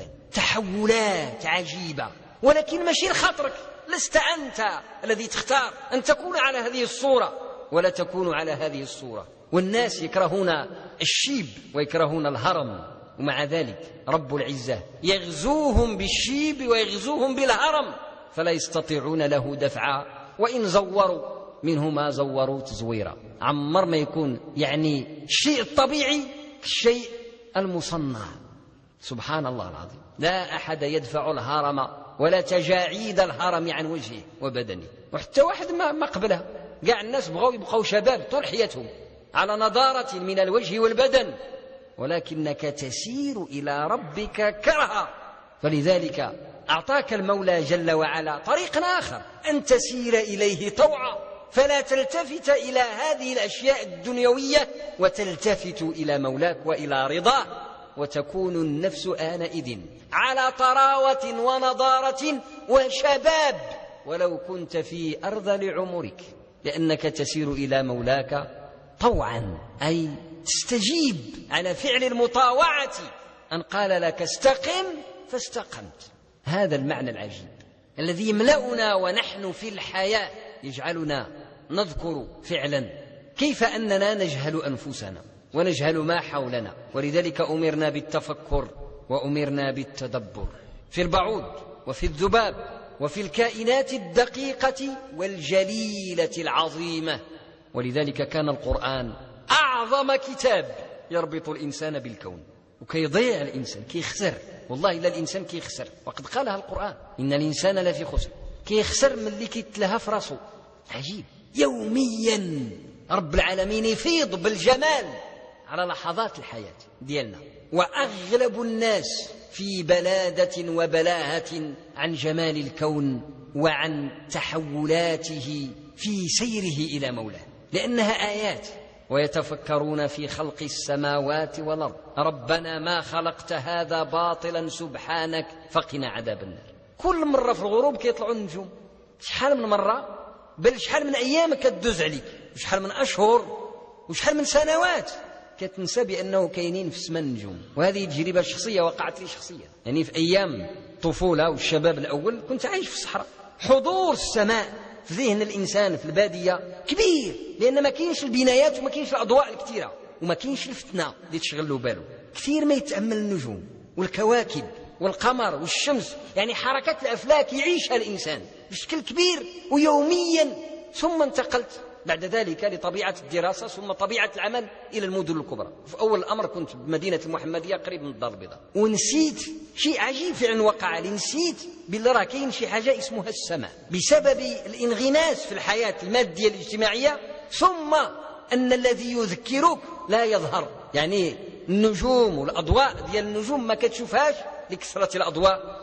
تحولات عجيبة، ولكن ماشي لخاطرك، لست أنت الذي تختار أن تكون على هذه الصورة ولا تكون على هذه الصورة. والناس يكرهون الشيب ويكرهون الهرم ومع ذلك رب العزة يغزوهم بالشيب ويغزوهم بالهرم فلا يستطيعون له دفعا، وإن زوروا منه ما زوروا تزويرا. عمر ما يكون يعني الشيء الطبيعي كالشيء المصنع. سبحان الله العظيم، لا أحد يدفع الهرم ولا تجاعيد الهرم عن وجهه وبدنه، وحتى واحد ما قبلها. قاع الناس بغوا يبقوا شباب طول حياتهم على نضارة من الوجه والبدن، ولكنك تسير إلى ربك كرها. فلذلك أعطاك المولى جل وعلا طريقا آخر أن تسير إليه طوعا، فلا تلتفت إلى هذه الأشياء الدنيوية وتلتفت إلى مولاك وإلى رضاه، وتكون النفس آنئذ على طراوة ونضارة وشباب ولو كنت في أرذل عمرك، لأنك تسير إلى مولاك طوعا، أي تستجيب على فعل المطاوعة، أن قال لك استقم فاستقمت. هذا المعنى العجيب الذي يملأنا ونحن في الحياة، يجعلنا نذكر فعلا كيف أننا نجهل أنفسنا ونجهل ما حولنا. ولذلك أمرنا بالتفكر وأمرنا بالتدبر في البعوض وفي الذباب وفي الكائنات الدقيقة والجليلة العظيمة. ولذلك كان القرآن أعظم كتاب يربط الإنسان بالكون، وكيضيع الإنسان كيخسر، والله إلا الإنسان كيخسر، وقد قالها القرآن إن الإنسان لفي خسر. كيخسر من اللي كيتلهى في راسه. عجيب، يوميا رب العالمين يفيض بالجمال على لحظات الحياة ديالنا، وأغلب الناس في بلادة وبلاهة عن جمال الكون وعن تحولاته في سيره إلى مولاه، لأنها آيات. ويتفكرون في خلق السماوات والأرض ربنا ما خلقت هذا باطلا سبحانك فقنا عذاب النار. كل مرة في الغروب كيطلعوا النجوم، شحال من مرة، بل شحال من أيام كتدوز عليك، وشحال من أشهر وشحال من سنوات كتنسى بأنه كاينين في السماء النجوم. وهذه تجربة شخصية وقعت لي شخصيا، يعني في أيام الطفولة والشباب الأول كنت عايش في الصحراء، حضور السماء في ذهن الإنسان في البادية كبير، لأن ما كاينش البنايات وما كاينش الأضواء الكثيرة وما كاينش الفتنة اللي تشغل له باله. كثير ما يتأمل النجوم والكواكب والقمر والشمس، يعني حركات الأفلاك يعيشها الإنسان بشكل كبير ويوميا. ثم انتقلت بعد ذلك لطبيعة الدراسة ثم طبيعة العمل إلى المدن الكبرى. في أول الأمر كنت بمدينة المحمدية قريب من الدار البيضاء، ونسيت شيء عجيب فعلا وقع لي، نسيت بالله راه كاين شي حاجة اسمها السماء بسبب الانغماس في الحياة المادية الاجتماعية، ثم أن الذي يذكرك لا يظهر. يعني النجوم والأضواء ديال النجوم ما كتشوفهاش لكثرة الأضواء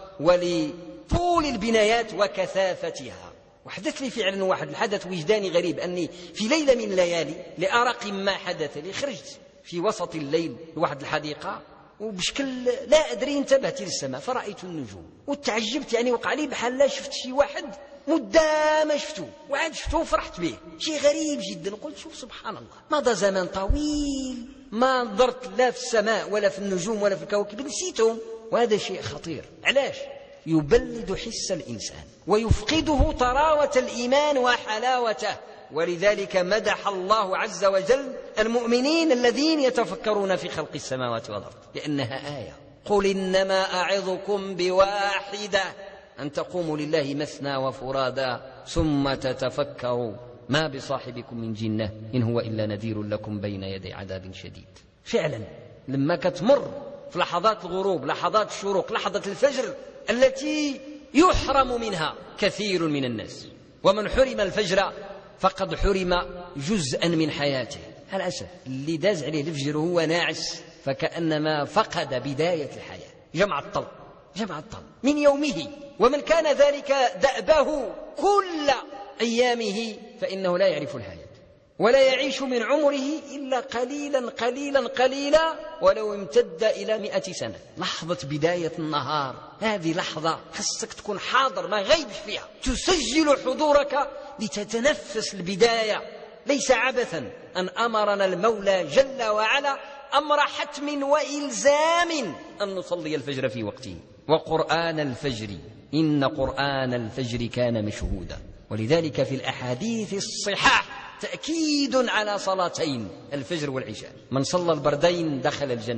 ولطول البنايات وكثافتها. وحدث لي فعلا واحد الحدث وجداني غريب، أني في ليلة من الليالي لأرق ما حدث لي خرجت في وسط الليل لواحد الحديقة، وبشكل لا أدري انتبهت للسماء فرأيت النجوم وتعجبت، يعني وقع لي بحال لا شفت شي واحد مدة ما شفته وعاد شفته وفرحت به، شيء غريب جدا. قلت شوف سبحان الله، مضى زمان طويل ما نظرت لا في السماء ولا في النجوم ولا في الكواكب، نسيتهم. وهذا شيء خطير. علاش؟ يبلد حس الإنسان ويفقده طراوة الإيمان وحلاوته. ولذلك مدح الله عز وجل المؤمنين الذين يتفكرون في خلق السماوات والأرض، لأنها آية. قل إنما أعظكم بواحدة أن تقوموا لله مثنى وفرادا ثم تتفكروا ما بصاحبكم من جنة إن هو إلا نذير لكم بين يدي عذاب شديد. فعلا لما كتمر في لحظات الغروب، لحظات الشروق، لحظة الفجر التي يحرم منها كثير من الناس، ومن حرم الفجر فقد حرم جزءا من حياته. الأسف اللي داز عليه الفجر هو ناعس فكأنما فقد بداية الحياة. جمع الطل جمع الطل من يومه، ومن كان ذلك دأبه كل أيامه فإنه لا يعرف الحياة ولا يعيش من عمره إلا قليلا قليلا قليلا ولو امتد إلى مئة سنة. لحظة بداية النهار، هذه لحظة خصك تكون حاضر ما غيبش فيها، تسجل حضورك لتتنفس البداية. ليس عبثا أن أمرنا المولى جل وعلا أمر حتم وإلزام أن نصلي الفجر في وقته، وقرآن الفجر إن قرآن الفجر كان مشهودا. ولذلك في الأحاديث الصحاح تأكيد على صلاتين الفجر والعشاء. من صلى البردين دخل الجنة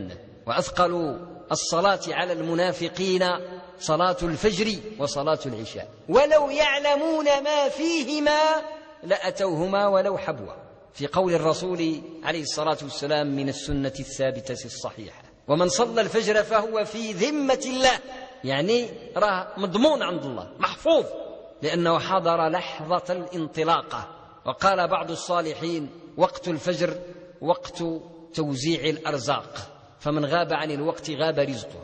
وأثقل الصلاة على المنافقين صلاة الفجر وصلاة العشاء ولو يعلمون ما فيهما لأتوهما ولو حبوا، في قول الرسول عليه الصلاة والسلام من السنة الثابتة الصحيحة: ومن صلى الفجر فهو في ذمة الله، يعني راه مضمون عند الله، محفوظ، لأنه حضر لحظة الانطلاقة. وقال بعض الصالحين: وقت الفجر وقت توزيع الأرزاق، فمن غاب عن الوقت غاب رزقه.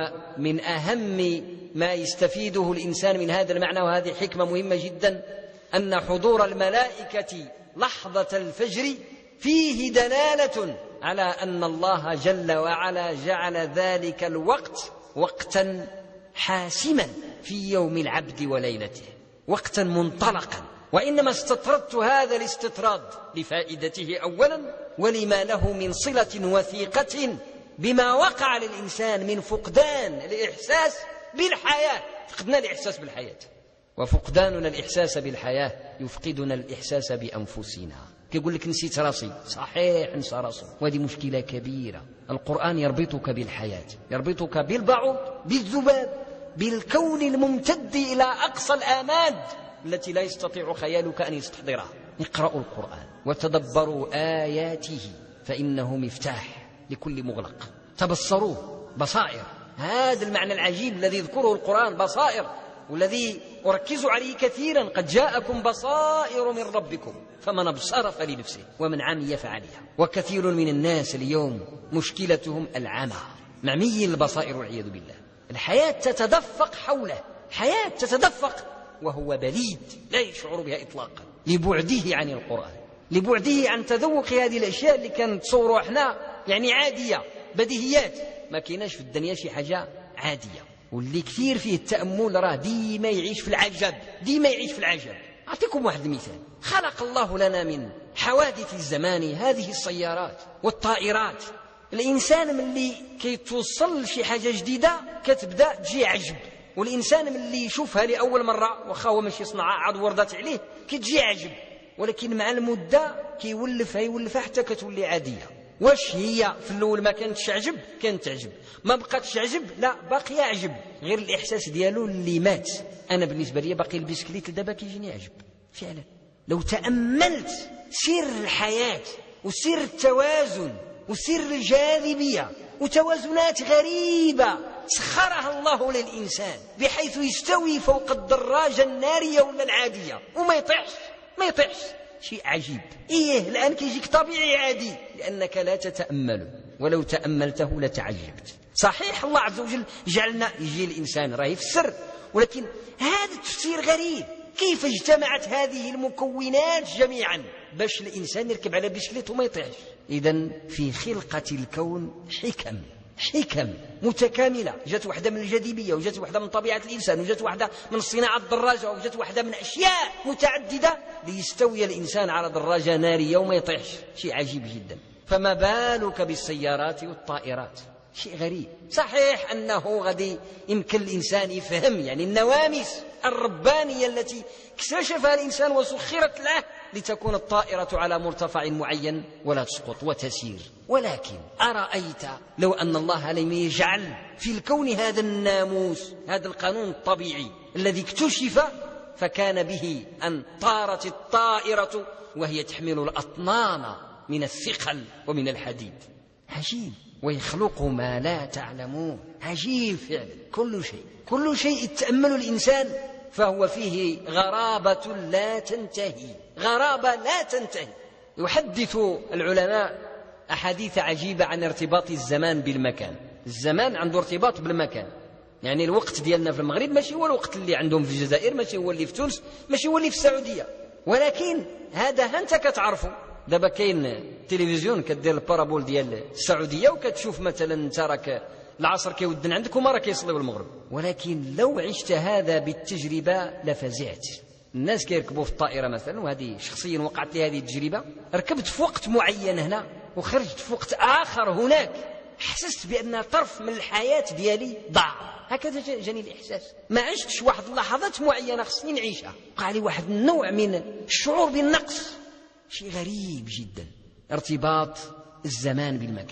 ومن أهم ما يستفيده الإنسان من هذا المعنى، وهذه حكمة مهمة جدا، أن حضور الملائكة لحظة الفجر فيه دلالة على أن الله جل وعلا جعل ذلك الوقت وقتا حاسما في يوم العبد وليلته، وقتا منطلقا. وإنما استطردت هذا الاستطراد لفائدته أولا، ولما له من صلة وثيقة بما وقع للإنسان من فقدان الإحساس بالحياة. فقدنا الإحساس بالحياة، وفقداننا الإحساس بالحياة يفقدنا الإحساس بأنفسنا. كيقول لك نسيت راسي، صحيح نسى راسه، وهذه مشكلة كبيرة. القرآن يربطك بالحياة، يربطك بالبعوض، بالذباب، بالكون الممتد إلى أقصى الآماد التي لا يستطيع خيالك أن يستحضرها. اقرأوا القرآن وتدبروا آياته فإنه مفتاح لكل مغلق. تبصروه، بصائر. هذا المعنى العجيب الذي يذكره القرآن، بصائر، والذي أركز عليه كثيرا: قد جاءكم بصائر من ربكم فمن أبصر فلنفسه ومن عمي فعليها. وكثير من الناس اليوم مشكلتهم العمى، معمي البصائر والعياذ بالله. الحياة تتدفق حوله، حياة تتدفق وهو بليد لا يشعر بها إطلاقا، لبعده عن القرآن، لبعده عن تذوق هذه الأشياء اللي كانت تصوروا احنا يعني عادية، بديهيات. ما كيناش في الدنيا شي حاجة عادية، واللي كثير فيه التأمل راه ديما يعيش في العجب، ديما يعيش في العجب. أعطيكم واحد المثال: خلق الله لنا من حوادث الزمان هذه السيارات والطائرات. الإنسان من اللي كيتوصل لشي حاجة جديدة كتبدأ تجي عجب، والإنسان من اللي يشوفها لأول مرة واخا هو ماشي صنعاء عاد وردات عليه كتجي عجب، ولكن مع المدة كيولفها يولفها حتى كتولي عادية. واش هي في الأول ما كانتش عجب؟ كانت عجب. ما بقاتش عجب؟ لا، باقي عجب، غير الإحساس ديالو اللي مات. أنا بالنسبة لي باقي البسكليت دابا كيجيني عجب فعلا. لو تأملت سر الحياة وسر التوازن وسر الجاذبية وتوازنات غريبة سخرها الله للإنسان بحيث يستوي فوق الدراجة النارية ولا العادية وما يطيحش، ما يطيحش، شيء عجيب. إيه الآن كيجيك طبيعي عادي لأنك لا تتأمله، ولو تأملته لتعجبت. صحيح الله عز وجل جعلنا يجي الإنسان راه يفسر، ولكن هذا التفسير غريب. كيف اجتمعت هذه المكونات جميعا باش الإنسان يركب على بسكليت وما يطيحش؟ إذن في خلقة الكون حكم، حكم متكاملة. جات واحدة من الجاذبية، وجات واحدة من طبيعة الإنسان، وجات واحدة من صناعة الدراجة، وجات واحدة من أشياء متعددة ليستوي الإنسان على دراجة نارية وما يطيحش. شيء عجيب جدا. فما بالك بالسيارات والطائرات؟ شيء غريب. صحيح أنه غادي يمكن الإنسان يفهم يعني النواميس الربانية التي اكتشفها الإنسان وسخرت له لتكون الطائرة على مرتفع معين ولا تسقط وتسير. ولكن أرأيت لو أن الله لم يجعل في الكون هذا الناموس، هذا القانون الطبيعي الذي اكتشف، فكان به أن طارت الطائرة وهي تحمل الأطنان من الثقل ومن الحديد. عجيب. ويخلق ما لا تعلمون. عجيب فعلا. كل شيء كل شيء يتأمل الإنسان فهو فيه غرابة لا تنتهي، غرابة لا تنتهي. يحدث العلماء أحاديث عجيبة عن ارتباط الزمان بالمكان. الزمان عنده ارتباط بالمكان، يعني الوقت ديالنا في المغرب ماشي هو الوقت اللي عندهم في الجزائر، ماشي هو اللي في تونس، ماشي هو اللي في السعودية. ولكن هذا أنت كتعرفه. دابا كاين تلفزيون كدير البارابول ديال السعودية وكتشوف مثلا انت راك العصر كيودن عندك وما راه كيصلي المغرب. ولكن لو عشت هذا بالتجربة لفزعت. الناس كيركبوا في الطائرة مثلا، وهذه شخصيا وقعت لي هذه التجربة، ركبت في وقت معين هنا وخرجت في وقت آخر هناك، حسست بأن طرف من الحياة ديالي ضاع. هكذا جاني الإحساس. ما عشتش واحد اللحظات معينة خصني نعيشها، وقع لي واحد النوع من الشعور بالنقص. شيء غريب جدا، ارتباط الزمان بالمكان.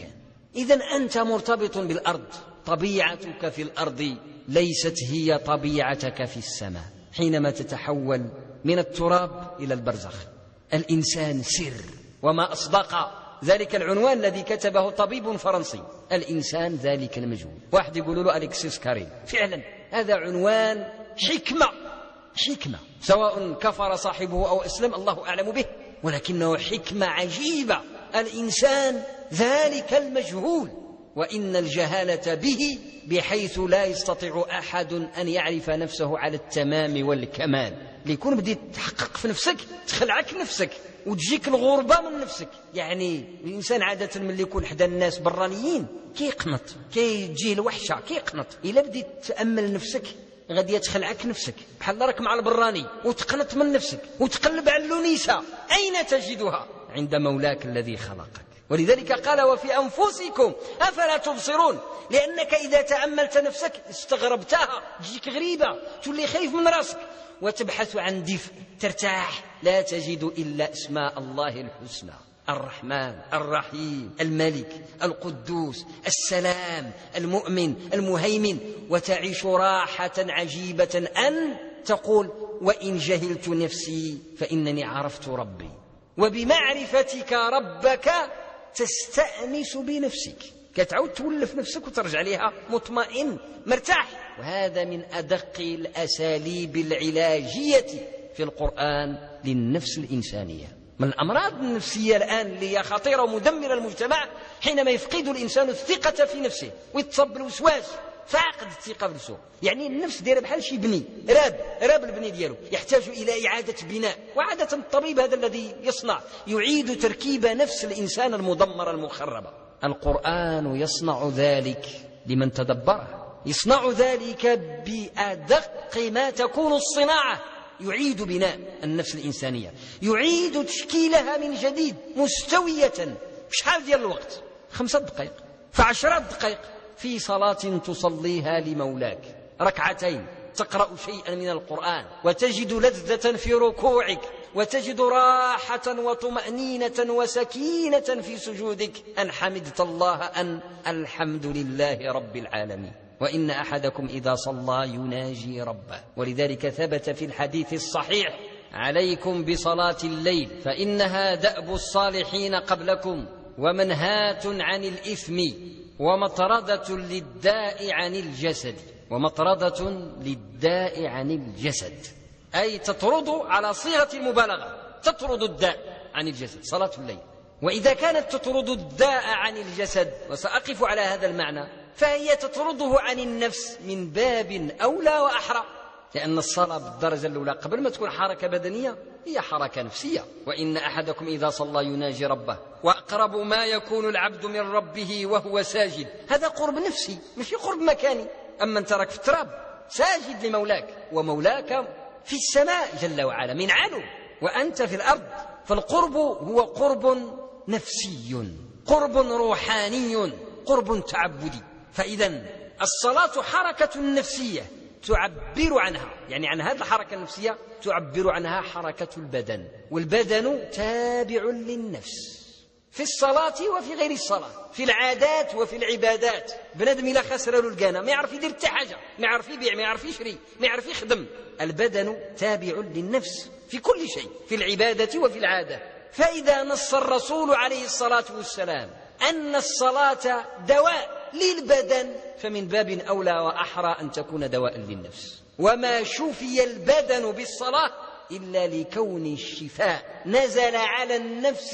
إذن أنت مرتبط بالأرض، طبيعتك في الأرض ليست هي طبيعتك في السماء. حينما تتحول من التراب إلى البرزخ الإنسان سر. وما أصدق ذلك العنوان الذي كتبه طبيب فرنسي، الإنسان ذلك المجهول. واحد يقول له أليكسيس كاريل، فعلا هذا عنوان حكمة، حكمة سواء كفر صاحبه أو أسلم الله أعلم به، ولكنه حكمة عجيبة. الإنسان ذلك المجهول، وإن الجهالة به بحيث لا يستطيع أحد أن يعرف نفسه على التمام والكمال. ليكون بديت تحقق في نفسك، تخلعك نفسك وتجيك الغربة من نفسك. يعني الإنسان عادة من اللي يكون حدا الناس برانيين كيقنط، كيجيه الوحشة كيقنط. إلا بديت تأمل نفسك غادي تخلعك نفسك، بحال راك مع البراني وتقنط من نفسك وتقلب على اللونيسة. أين تجدها؟ عند مولاك الذي خلقك. ولذلك قال وفي أنفسكم أفلا تبصرون، لأنك إذا تأملت نفسك استغربتها، تجيك غريبة، تولي خايف من راسك وتبحث عن دفء ترتاح. لا تجد إلا أسماء الله الحسنى: الرحمن، الرحيم، الملك، القدوس، السلام، المؤمن، المهيمن، وتعيش راحة عجيبة أن تقول وإن جهلت نفسي فإنني عرفت ربي. وبمعرفتك ربك تستأنس بنفسك، كتعود تولف نفسك وترجع لها مطمئن مرتاح. وهذا من أدق الأساليب العلاجية في القرآن للنفس الإنسانية. من الأمراض النفسية الآن اللي هي خطيرة ومدمرة المجتمع حينما يفقد الإنسان الثقة في نفسه ويتصاب بالوسواس، فاقد الثقة بنفسه. يعني النفس دايره بحال شي بني راب، راب البني ديالو يحتاج إلى إعادة بناء. وعادة الطبيب هذا الذي يصنع يعيد تركيب نفس الإنسان المدمرة المخربة. القرآن يصنع ذلك لمن تدبره، يصنع ذلك بأدق ما تكون الصناعة. يعيد بناء النفس الإنسانية، يعيد تشكيلها من جديد مستوية. بشحال ديال الوقت؟ خمسة دقائق، فعشرات دقائق في صلاة تصليها لمولاك، ركعتين تقرأ شيئا من القرآن وتجد لذة في ركوعك، وتجد راحة وطمأنينة وسكينة في سجودك، أن حمدت الله أن الحمد لله رب العالمين. وإن أحدكم إذا صلى يناجي ربه. ولذلك ثبت في الحديث الصحيح: عليكم بصلاة الليل فإنها دأب الصالحين قبلكم ومنهاة عن الإثم ومطردة للداء عن الجسد. ومطردة للداء عن الجسد أي تطرد على صيغة المبالغة، تطرد الداء عن الجسد صلاة الليل. وإذا كانت تطرد الداء عن الجسد، وسأقف على هذا المعنى، فهي تطرده عن النفس من باب أولى وأحرى، لأن الصلاة بالدرجة الأولى قبل ما تكون حركة بدنية هي حركة نفسية. وإن أحدكم إذا صلى يناجي ربه وأقرب ما يكون العبد من ربه وهو ساجد. هذا قرب نفسي مش قرب مكاني. أما أنت راك في التراب ساجد لمولاك، ومولاك في السماء جل وعلا من علو، وأنت في الأرض. فالقرب هو قرب نفسي، قرب روحاني، قرب تعبدي. فإذا الصلاة حركة نفسية تعبر عنها، يعني عن هذه الحركة النفسية تعبر عنها حركة البدن، والبدن تابع للنفس في الصلاة وفي غير الصلاة، في العادات وفي العبادات. بنادم إلا خسر له القانا ما يعرف يدير حتى حاجة، ما يعرف يبيع، ما يعرف يشري، ما يعرف يخدم. البدن تابع للنفس في كل شيء، في العبادة وفي العادة. فإذا نص الرسول عليه الصلاة والسلام أن الصلاة دواء للبدن، فمن باب أولى وأحرى أن تكون دواء للنفس. وما شفي البدن بالصلاة إلا لكون الشفاء نزل على النفس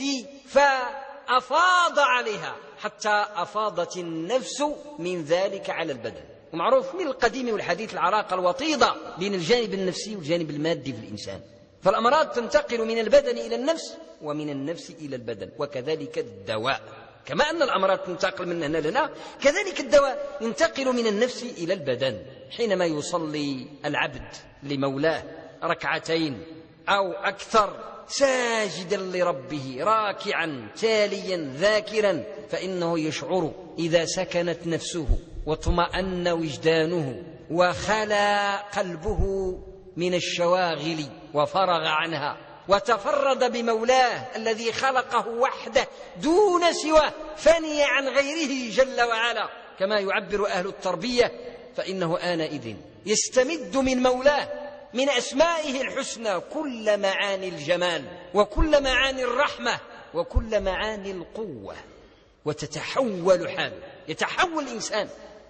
فأفاض عليها، حتى أفاضت النفس من ذلك على البدن. ومعروف من القديم والحديث العلاقة الوطيدة بين الجانب النفسي والجانب المادي في الإنسان. فالأمراض تنتقل من البدن إلى النفس ومن النفس إلى البدن، وكذلك الدواء. كما أن الأمراض تنتقل من هنا لهنا، كذلك الدواء ينتقل من النفس إلى البدن. حينما يصلي العبد لمولاه ركعتين أو أكثر ساجدا لربه راكعا تاليا ذاكرا، فإنه يشعر إذا سكنت نفسه واطمأن وجدانه وخلى قلبه من الشواغل وفرغ عنها، وتفرد بمولاه الذي خلقه وحده دون سواه، فني عن غيره جل وعلا كما يعبر أهل التربية، فإنه آنئذ يستمد من مولاه من أسمائه الحسنى كل معاني الجمال وكل معاني الرحمة وكل معاني القوة، وتتحول حاله، يتحول الإنسان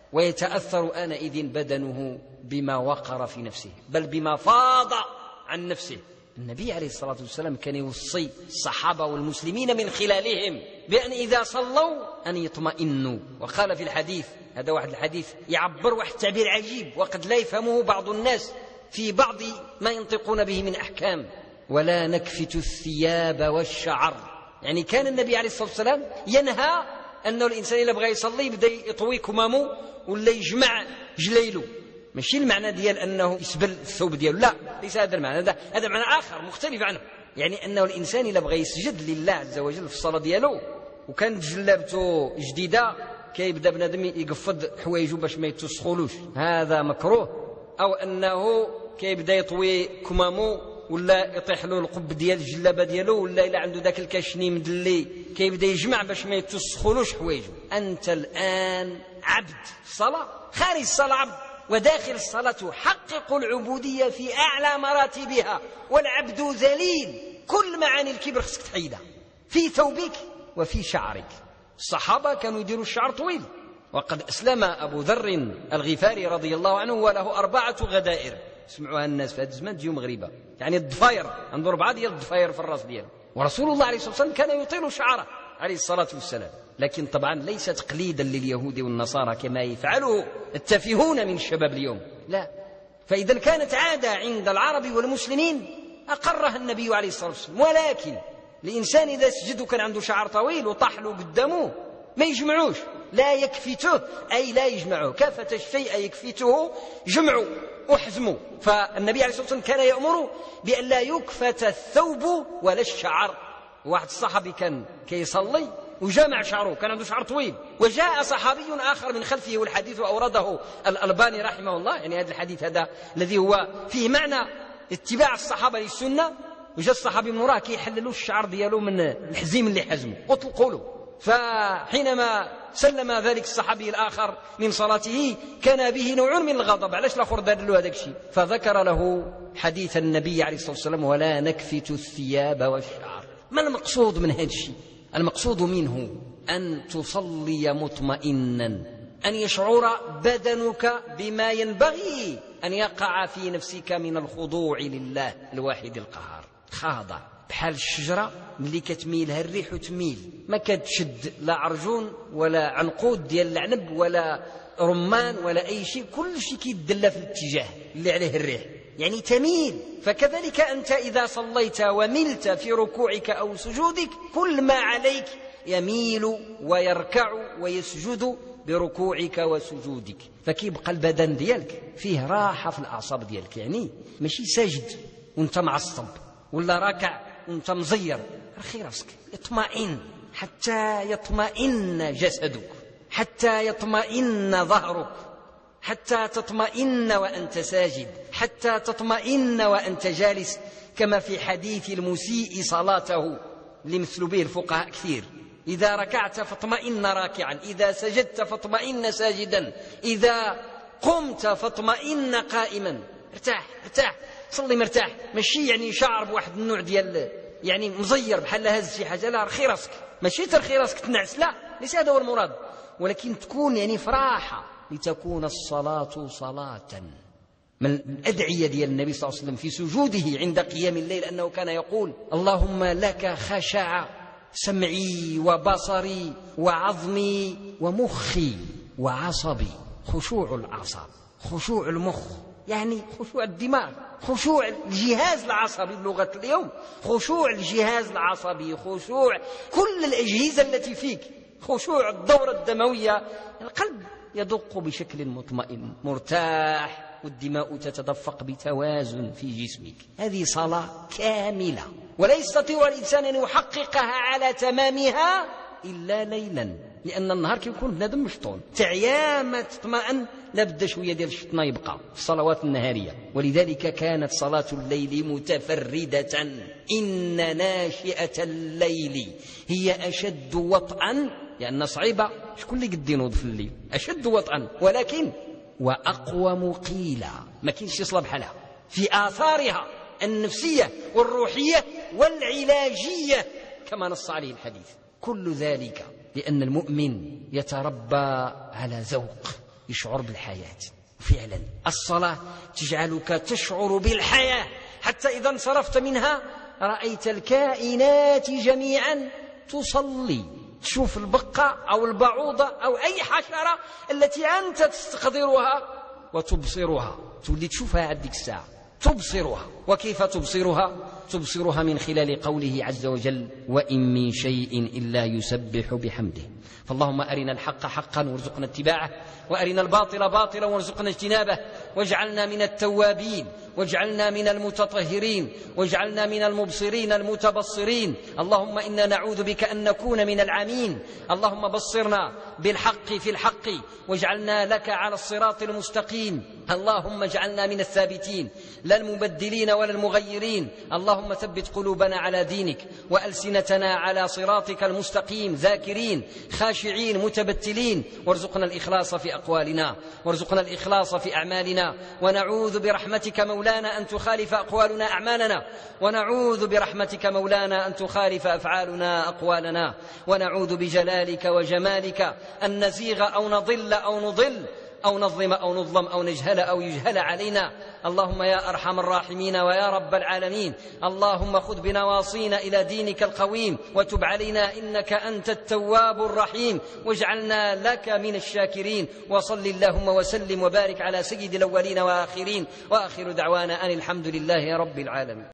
ويتأثر آنئذ بدنه بما وقر في نفسه، بل بما فاض عن نفسه. النبي عليه الصلاة والسلام كان يوصي الصحابة والمسلمين من خلالهم بأن إذا صلوا أن يطمئنوا، وقال في الحديث، هذا واحد الحديث يعبر واحد تعبير عجيب وقد لا يفهمه بعض الناس في بعض ما ينطقون به من أحكام: ولا نكفت الثياب والشعر. يعني كان النبي عليه الصلاة والسلام ينهى أنه الإنسان إذا بغى يصلي يبدأ يطوي كمامه ولا يجمع جليله، ماشي المعنى ديال أنه يسبل الثوب دياله، لا، ليس هذا المعنى، هذا هذا معنى آخر مختلف عنه. يعني أنه الإنسان إذا بغى يسجد لله عز وجل في الصلاة دياله وكانت جلابته جديدة كيبدا بنادم يقفض حوايجه باش ما يتسخولوش، هذا مكروه. أو أنه كيبدا يطوي كمامه ولا يطيح له القب ديال الجلابه ديالو، ولا الا عنده ذاك الكاشني مدلي كيبدا يجمع باش ما يتسخولوش حوايجه. انت الان عبد الصلاه، خارج الصلاه عبد، وداخل الصلاه حقق العبوديه في اعلى مراتبها، والعبد ذليل. كل معاني الكبر خصك تحيدها في ثوبك وفي شعرك. الصحابه كانوا يديروا الشعر طويل، وقد اسلم ابو ذر الغفاري رضي الله عنه وله اربعه غدائر سمعوها الناس في هذا الزمان تجيو مغربة، يعني الضفاير، عنده أربعة ديال الضفاير في الراس دياله. ورسول الله عليه الصلاة والسلام كان يطيل شعره عليه الصلاة والسلام، لكن طبعا ليس تقليدا لليهود والنصارى كما يفعله التافهون من الشباب اليوم، لا. فإذا كانت عادة عند العرب والمسلمين أقرها النبي عليه الصلاة والسلام. ولكن الإنسان إذا سجد وكان عنده شعر طويل وطاح له قدامه ما يجمعوش، لا يكفته، أي لا يجمعه، كافة الشيء يكفته جمعه وحزمه. فالنبي عليه الصلاة والسلام كان يأمر بأن لا يكفت الثوب ولا الشعر. واحد الصحابي كان كيصلي وجمع شعره، كان عنده شعر طويل، وجاء صحابي آخر من خلفه، والحديث أورده الألباني رحمه الله، يعني هذا الحديث هذا الذي هو فيه معنى اتباع الصحابة للسنة. وجاء الصحابي من وراه كيحللوا الشعر ديالو من الحزيم اللي حزمه، اطلقوا له. فحينما سلم ذلك الصحابي الآخر من صلاته كان به نوع من الغضب، علاش الآخر دار له هذاك الشيء؟ فذكر له حديث النبي عليه الصلاة والسلام: ولا نكفت الثياب والشعر. ما المقصود من هذا الشيء؟ المقصود منه أن تصلي مطمئنا، أن يشعر بدنك بما ينبغي أن يقع في نفسك من الخضوع لله الواحد القهار، خاضع بحال الشجرة اللي كتميلها الريح وتميل، ما كتشد لا عرجون ولا عنقود ديال العنب ولا رمان ولا أي شيء، كل شيء كيدلى في الاتجاه اللي عليه الريح، يعني تميل. فكذلك أنت إذا صليت وملت في ركوعك أو سجودك كل ما عليك يميل ويركع ويسجد بركوعك وسجودك، فكيبقى البدن ديالك فيه راحة في الأعصاب ديالك، يعني ماشي ساجد وانت معصب ولا راكع وانت مزير، رخي راسك، اطمئن حتى يطمئن جسدك، حتى يطمئن ظهرك، حتى تطمئن وأنت ساجد، حتى تطمئن وأنت جالس، كما في حديث المسيء صلاته اللي مثل به الفقهاء كثير: إذا ركعت فاطمئن راكعا، إذا سجدت فاطمئن ساجدا، إذا قمت فاطمئن قائما. ارتاح ارتاح، صلي مرتاح، ماشي يعني شعر بواحد النوع ديال يعني مزير بحال هز شي حاجه، لا، رخي راسك، ماشي ترخي راسك تنعس، لا، ليس هذا هو المراد، ولكن تكون يعني فراحه، لتكون الصلاه صلاه. من الأدعية ديال النبي صلى الله عليه وسلم في سجوده عند قيام الليل أنه كان يقول: اللهم لك خشع سمعي وبصري وعظمي ومخي وعصبي. خشوع الأعصاب، خشوع المخ، يعني خشوع الدماغ، خشوع الجهاز العصبي بلغة اليوم، خشوع الجهاز العصبي، خشوع كل الأجهزة التي فيك، خشوع الدورة الدموية، القلب يدق بشكل مطمئن مرتاح، والدماء تتدفق بتوازن في جسمك. هذه صلاة كاملة، ولا يستطيع الإنسان أن يحققها على تمامها إلا ليلا، لأن النهار كيكون بنادم مشطون، تعيا ما تطمئن لابد شوية ديال الشطنة يبقى في الصلوات النهارية. ولذلك كانت صلاة الليل متفردة. إن ناشئة الليل هي أشد وطئا، لأن صعيبة شكون اللي قد ينوض في الليل، أشد وطئا، ولكن وأقوم قيلا، ما كاينش يصلى بحالها في آثارها النفسية والروحية والعلاجية كما نص عليه الحديث. كل ذلك لأن المؤمن يتربى على ذوق، يشعر بالحياة. فعلا الصلاة تجعلك تشعر بالحياة، حتى إذا انصرفت منها رأيت الكائنات جميعا تصلي، تشوف البقة أو البعوضة أو أي حشرة التي أنت تستقدرها وتبصرها، تولي تشوفها عندك الساعة تبصرها. وكيف تبصرها؟ تبصرها من خلال قوله عز وجل: وإن من شيء إلا يسبح بحمده. فاللهم أرنا الحق حقا وارزقنا اتباعه، وأرنا الباطل باطلا وارزقنا اجتنابه، واجعلنا من التوابين، واجعلنا من المتطهرين، واجعلنا من المبصرين المتبصرين. اللهم إنا نعوذ بك أن نكون من العمين. اللهم بصرنا بالحق في الحق، واجعلنا لك على الصراط المستقيم. اللهم اجعلنا من الثابتين لا المبدلين ولا المغيرين. اللهم ثبت قلوبنا على دينك، وألسنتنا على صراطك المستقيم، ذاكرين خاشعين متبتلين. وارزقنا الإخلاص في أقوالنا، وارزقنا الإخلاص في أعمالنا. ونعوذ برحمتك مولانا أن تخالف أقوالنا أعمالنا، ونعوذ برحمتك مولانا أن تخالف أفعالنا أقوالنا. ونعوذ بجلالك وجمالك أن نزيغ أو نضل أو نضل أو نظلم أو نظلم أو نجهل أو يجهل علينا. اللهم يا أرحم الراحمين ويا رب العالمين، اللهم خذ بنواصينا إلى دينك القويم، وتب علينا إنك أنت التواب الرحيم، واجعلنا لك من الشاكرين. وصل اللهم وسلم وبارك على سيد الأولين وآخرين، وآخر دعوانا أن الحمد لله رب العالمين.